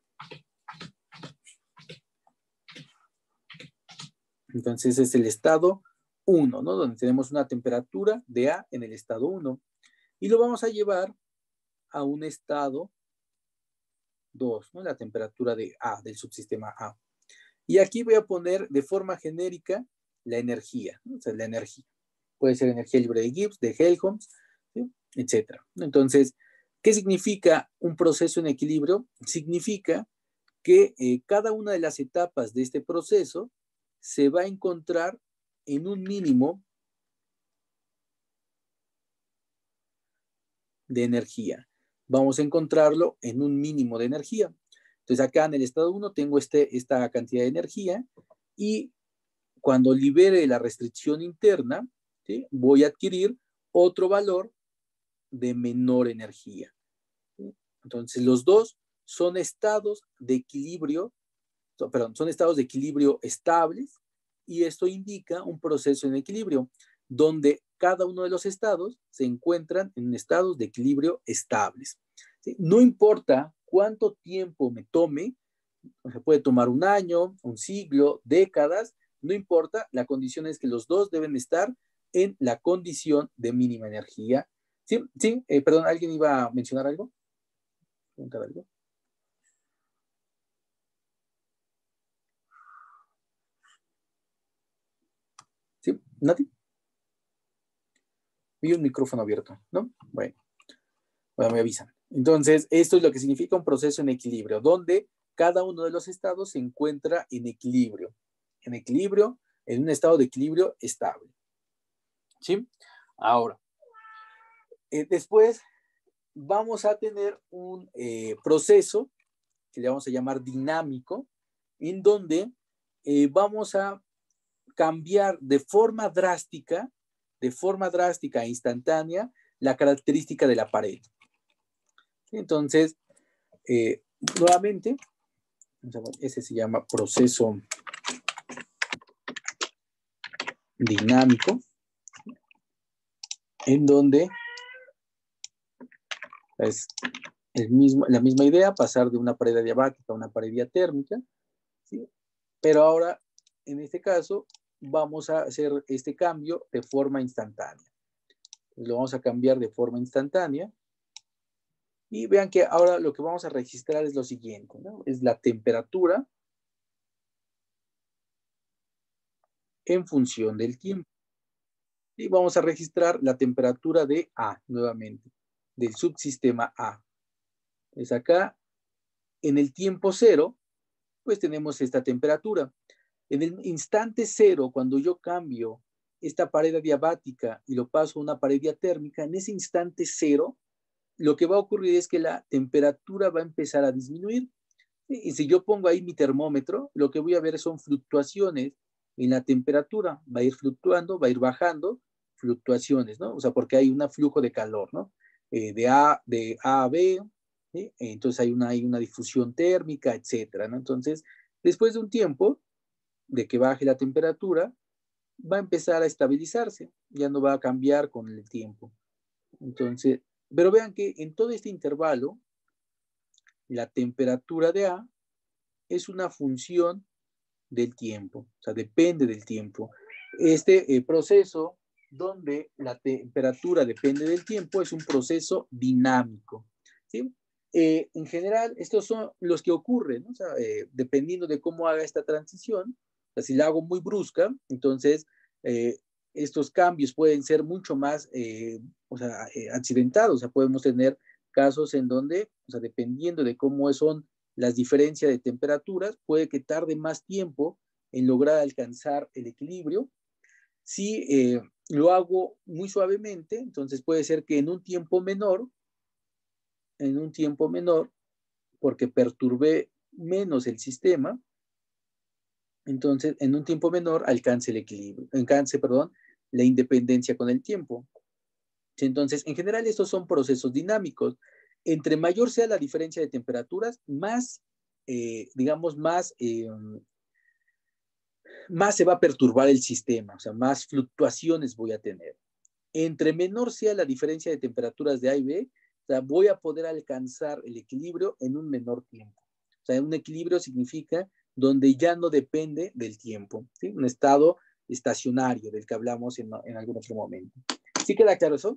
Entonces es el estado uno, ¿no? Donde tenemos una temperatura de A en el estado uno. Y lo vamos a llevar a un estado dos, ¿no? La temperatura de A, del subsistema A. Y aquí voy a poner de forma genérica la energía, ¿no? O sea, la energía. Puede ser energía libre de Gibbs, de Helmholtz, ¿sí? Etcétera. Entonces, ¿qué significa un proceso en equilibrio? Significa que eh, cada una de las etapas de este proceso se va a encontrar en un mínimo de energía. Vamos a encontrarlo en un mínimo de energía. Entonces acá en el estado uno tengo este, esta cantidad de energía y cuando libere la restricción interna, ¿sí? Voy a adquirir otro valor de menor energía, ¿sí? Entonces los dos son estados de equilibrio, perdón, son estados de equilibrio estables y esto indica un proceso en equilibrio donde cada uno de los estados se encuentran en estados de equilibrio estables, ¿sí? No importa cuánto tiempo me tome, se puede tomar un año, un siglo, décadas, no importa, la condición es que los dos deben estar en la condición de mínima energía. Sí, sí, eh, perdón, ¿alguien iba a mencionar algo? ¿Preguntar algo? ¿Sí? ¿Nati? Vi un micrófono abierto, ¿no? Bueno, bueno, me avisan. Entonces, esto es lo que significa un proceso en equilibrio, donde cada uno de los estados se encuentra en equilibrio. En equilibrio, en un estado de equilibrio estable. ¿Sí? Ahora, eh, después vamos a tener un eh, proceso que le vamos a llamar dinámico, en donde eh, vamos a cambiar de forma drástica, de forma drástica e instantánea, la característica de la pared. Entonces, eh, nuevamente, ese se llama proceso dinámico, en donde es el mismo, la misma idea, pasar de una pared adiabática a una pared diatérmica, ¿sí? Pero ahora, en este caso, vamos a hacer este cambio de forma instantánea. Lo vamos a cambiar de forma instantánea Y vean que ahora lo que vamos a registrar es lo siguiente, ¿no? Es la temperatura en función del tiempo. Y vamos a registrar la temperatura de A nuevamente, del subsistema A. Es acá, en el tiempo cero, pues tenemos esta temperatura. En el instante cero, cuando yo cambio esta pared adiabática y lo paso a una pared diatérmica, en ese instante cero, lo que va a ocurrir es que la temperatura va a empezar a disminuir. Y si yo pongo ahí mi termómetro, lo que voy a ver son fluctuaciones en la temperatura. Va a ir fluctuando, va a ir bajando, fluctuaciones, ¿no? O sea, porque hay un flujo de calor, ¿no? Eh, de, A, de A a B, ¿sí? Entonces hay una, hay una difusión térmica, etcétera, ¿no? Entonces, después de un tiempo de que baje la temperatura, va a empezar a estabilizarse, ya no va a cambiar con el tiempo. Entonces, pero vean que en todo este intervalo, la temperatura de A es una función del tiempo, o sea, depende del tiempo. Este eh, proceso donde la temperatura depende del tiempo es un proceso dinámico, ¿sí? Eh, en general, estos son los que ocurren, ¿no? O sea, eh, dependiendo de cómo haga esta transición, o sea, si la hago muy brusca, entonces eh, estos cambios pueden ser mucho más eh, o sea, eh, accidentados, o sea, podemos tener casos en donde, o sea, dependiendo de cómo son las diferencias de temperaturas, puede que tarde más tiempo en lograr alcanzar el equilibrio. Si eh, lo hago muy suavemente, entonces puede ser que en un tiempo menor, en un tiempo menor, porque perturbé menos el sistema, entonces en un tiempo menor alcance el equilibrio, alcance, perdón, la independencia con el tiempo. Entonces, en general, estos son procesos dinámicos. Entre mayor sea la diferencia de temperaturas, más, eh, digamos, más, eh, más se va a perturbar el sistema, o sea, más fluctuaciones voy a tener. Entre menor sea la diferencia de temperaturas de A y B, o sea, voy a poder alcanzar el equilibrio en un menor tiempo. O sea, un equilibrio significa donde ya no depende del tiempo, ¿sí? Un estado estacionario del que hablamos en, en algún otro momento. ¿Sí queda claro eso?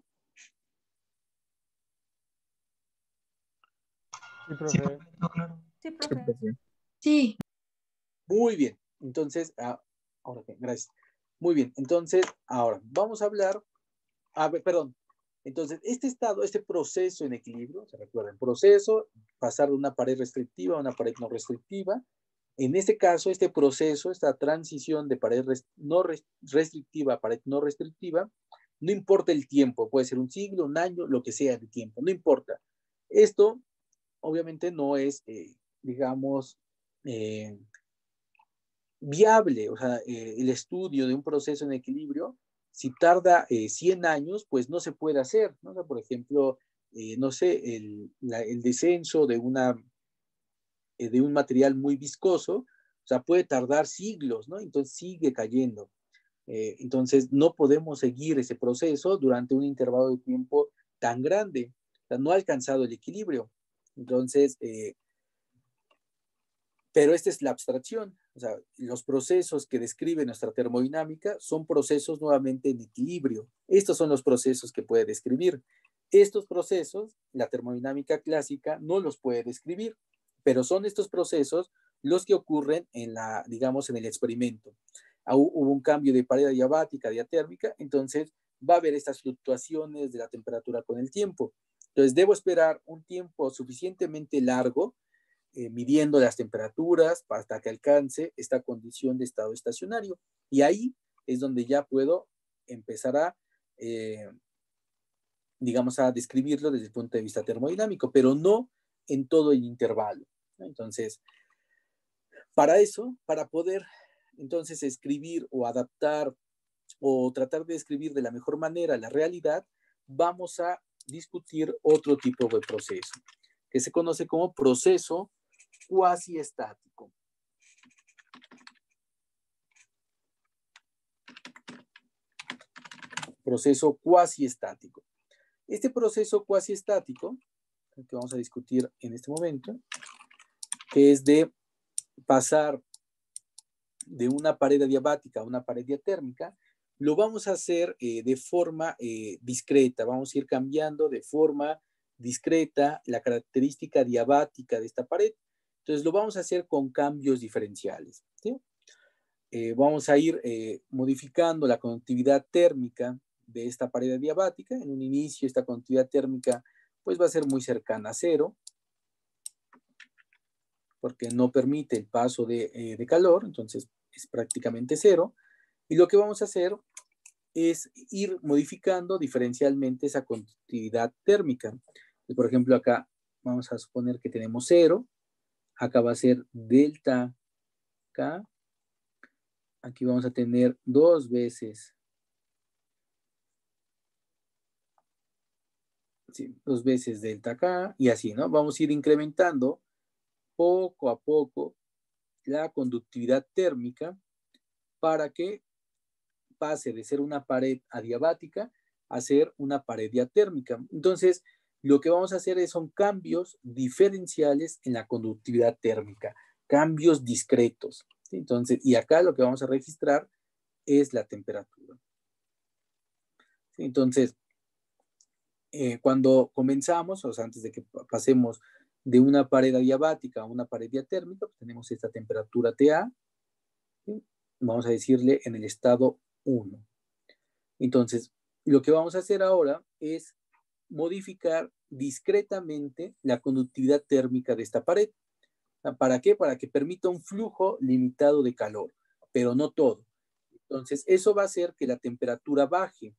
Sí, profe. Sí, profe. Sí. Muy bien. Entonces, ah, ahora que, gracias. Muy bien. Entonces, ahora vamos a hablar, a ver, perdón. Entonces, este estado, este proceso en equilibrio, se recuerden, proceso, pasar de una pared restrictiva a una pared no restrictiva. En este caso, este proceso, esta transición de pared no restrictiva a pared no restrictiva, no importa el tiempo, puede ser un siglo, un año, lo que sea de tiempo, no importa. Esto, obviamente, no es, eh, digamos, eh, viable, o sea, eh, el estudio de un proceso en equilibrio, si tarda eh, cien años, pues no se puede hacer, ¿no? O sea, por ejemplo, eh, no sé, el, la, el descenso de, una, eh, de un material muy viscoso, o sea, puede tardar siglos, ¿no? Entonces sigue cayendo. Eh, entonces no podemos seguir ese proceso durante un intervalo de tiempo tan grande, o sea, no ha alcanzado el equilibrio. Entonces, eh, pero esta es la abstracción, o sea, los procesos que describe nuestra termodinámica son procesos nuevamente en equilibrio. Estos son los procesos que puede describir. Estos procesos, la termodinámica clásica no los puede describir, pero son estos procesos los que ocurren en la, digamos, en el experimento. Hubo un cambio de pared adiabática, diatérmica, entonces va a haber estas fluctuaciones de la temperatura con el tiempo. Entonces debo esperar un tiempo suficientemente largo Eh, midiendo las temperaturas hasta que alcance esta condición de estado estacionario. Y ahí es donde ya puedo empezar a, eh, digamos, a describirlo desde el punto de vista termodinámico, pero no en todo el intervalo. Entonces, para eso, para poder entonces escribir o adaptar o tratar de describir de la mejor manera la realidad, vamos a discutir otro tipo de proceso, que se conoce como proceso cuasi estático. Proceso cuasi estático. Este proceso cuasi estático, que vamos a discutir en este momento, que es de pasar de una pared adiabática a una pared diatérmica, lo vamos a hacer eh, de forma eh, discreta, vamos a ir cambiando de forma discreta la característica diabática de esta pared. Entonces lo vamos a hacer con cambios diferenciales, ¿sí? Eh, vamos a ir eh, modificando la conductividad térmica de esta pared adiabática. En un inicio esta conductividad térmica pues va a ser muy cercana a cero, porque no permite el paso de, eh, de calor, entonces es prácticamente cero. Y lo que vamos a hacer es ir modificando diferencialmente esa conductividad térmica. Entonces, por ejemplo, acá vamos a suponer que tenemos cero, acá va a ser delta K, aquí vamos a tener dos veces, sí, dos veces delta K, y así, ¿no? Vamos a ir incrementando poco a poco la conductividad térmica para que pase de ser una pared adiabática a ser una pared diatérmica. Entonces, lo que vamos a hacer es, son cambios diferenciales en la conductividad térmica, cambios discretos, ¿sí? Entonces, y acá lo que vamos a registrar es la temperatura. ¿Sí? Entonces, eh, cuando comenzamos, o sea, antes de que pasemos de una pared adiabática a una pared diatérmica, pues tenemos esta temperatura T A, ¿sí? Vamos a decirle en el estado uno. Entonces, lo que vamos a hacer ahora es modificar discretamente la conductividad térmica de esta pared. ¿Para qué? Para que permita un flujo limitado de calor, pero no todo. Entonces, eso va a hacer que la temperatura baje.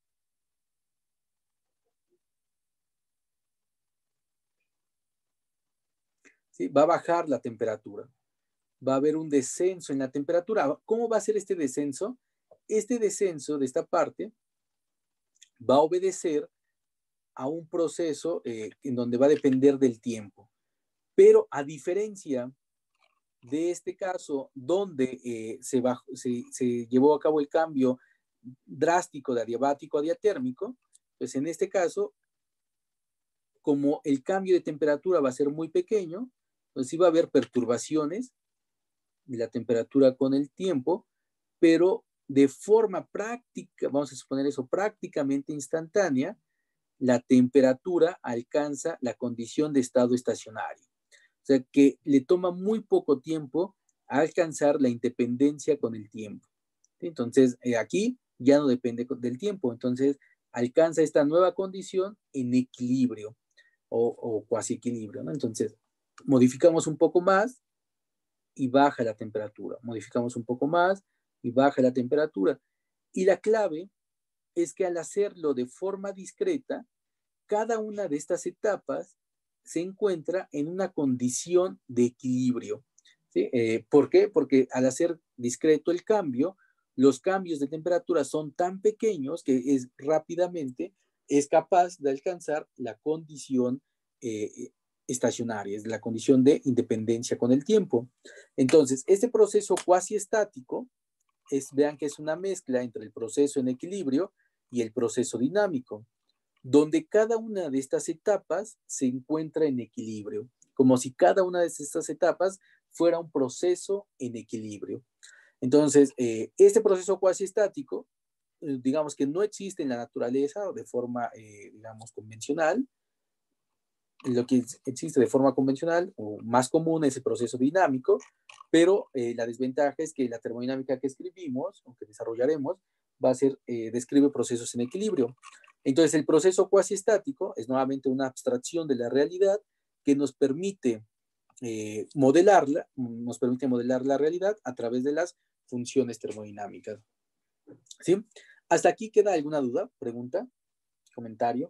¿Sí? Va a bajar la temperatura. Va a haber un descenso en la temperatura. ¿Cómo va a ser este descenso? Este descenso de esta parte va a obedecer a un proceso eh, en donde va a depender del tiempo. Pero a diferencia de este caso, donde eh, se, bajó, se, se llevó a cabo el cambio drástico de adiabático a diatérmico, pues en este caso, como el cambio de temperatura va a ser muy pequeño, pues sí va a haber perturbaciones de la temperatura con el tiempo, pero de forma práctica, vamos a suponer eso, prácticamente instantánea, la temperatura alcanza la condición de estado estacionario. O sea que le toma muy poco tiempo a alcanzar la independencia con el tiempo. Entonces, eh, aquí ya no depende del tiempo. Entonces, alcanza esta nueva condición en equilibrio o, o cuasi equilibrio, ¿no? Entonces, modificamos un poco más y baja la temperatura. Modificamos un poco más y baja la temperatura. Y la clave es que al hacerlo de forma discreta, cada una de estas etapas se encuentra en una condición de equilibrio. ¿Sí? Eh, ¿Por qué? Porque al hacer discreto el cambio, los cambios de temperatura son tan pequeños que es rápidamente es capaz de alcanzar la condición eh, estacionaria, es la condición de independencia con el tiempo. Entonces, este proceso cuasi estático, es, vean que es una mezcla entre el proceso en equilibrio y el proceso dinámico, donde cada una de estas etapas se encuentra en equilibrio, como si cada una de estas etapas fuera un proceso en equilibrio. Entonces, eh, este proceso cuasi estático, eh, digamos que no existe en la naturaleza de forma, eh, digamos, convencional. Lo que existe de forma convencional o más común es el proceso dinámico, pero eh, la desventaja es que la termodinámica que escribimos, o que desarrollaremos, va a ser, eh, describe procesos en equilibrio. Entonces, el proceso cuasi estático es nuevamente una abstracción de la realidad que nos permite eh, modelarla, nos permite modelar la realidad a través de las funciones termodinámicas. ¿Sí? ¿Hasta aquí queda alguna duda, pregunta, comentario?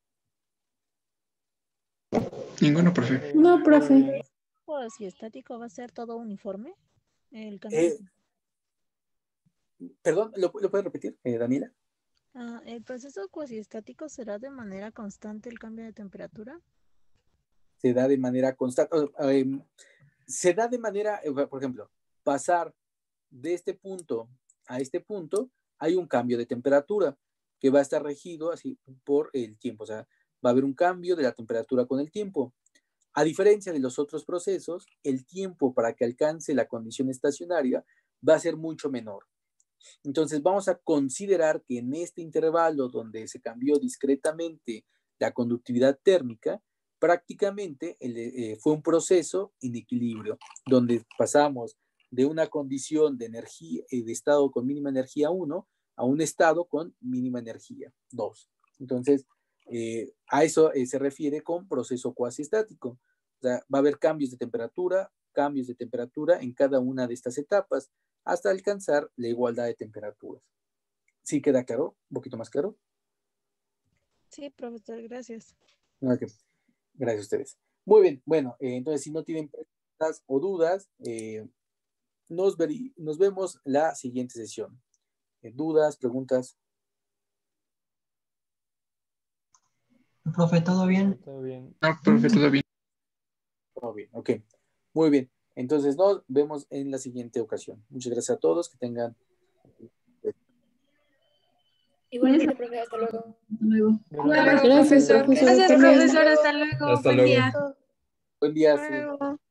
Ninguno, profe. No, profe. Pues si estático va a ser todo uniforme. El cambio. Eh, perdón, ¿lo, lo puedes repetir, eh, Daniela? Ah, ¿el proceso cuasiestático será de manera constante el cambio de temperatura? Se da de manera constante. Eh, se da de manera, eh, por ejemplo, pasar de este punto a este punto, hay un cambio de temperatura que va a estar regido así por el tiempo. O sea, va a haber un cambio de la temperatura con el tiempo. A diferencia de los otros procesos, el tiempo para que alcance la condición estacionaria va a ser mucho menor. Entonces vamos a considerar que en este intervalo donde se cambió discretamente la conductividad térmica, prácticamente el, eh, fue un proceso en equilibrio, donde pasamos de una condición de energía, eh, de estado con mínima energía uno, a un estado con mínima energía dos. Entonces, eh, a eso eh, se refiere con proceso cuasi estático. O sea, va a haber cambios de temperatura, cambios de temperatura en cada una de estas etapas, hasta alcanzar la igualdad de temperaturas. ¿Sí queda claro? ¿Un poquito más claro? Sí, profesor, gracias. Okay. Gracias a ustedes. Muy bien, bueno, eh, entonces si no tienen preguntas o dudas, eh, nos, veri- nos vemos la siguiente sesión. Eh, ¿Dudas, preguntas? Profe, ¿todo bien? Todo bien. No, profe, todo bien. Todo bien, ok. Muy bien. Entonces nos vemos en la siguiente ocasión. Muchas gracias a todos, que tengan... Igualmente, profe, hasta luego. Hasta luego. Hasta luego, Gracias, profesor. profesor. Gracias, Hasta luego. profesor. Hasta luego. Hasta Buen luego. día. Buen día. Hasta luego.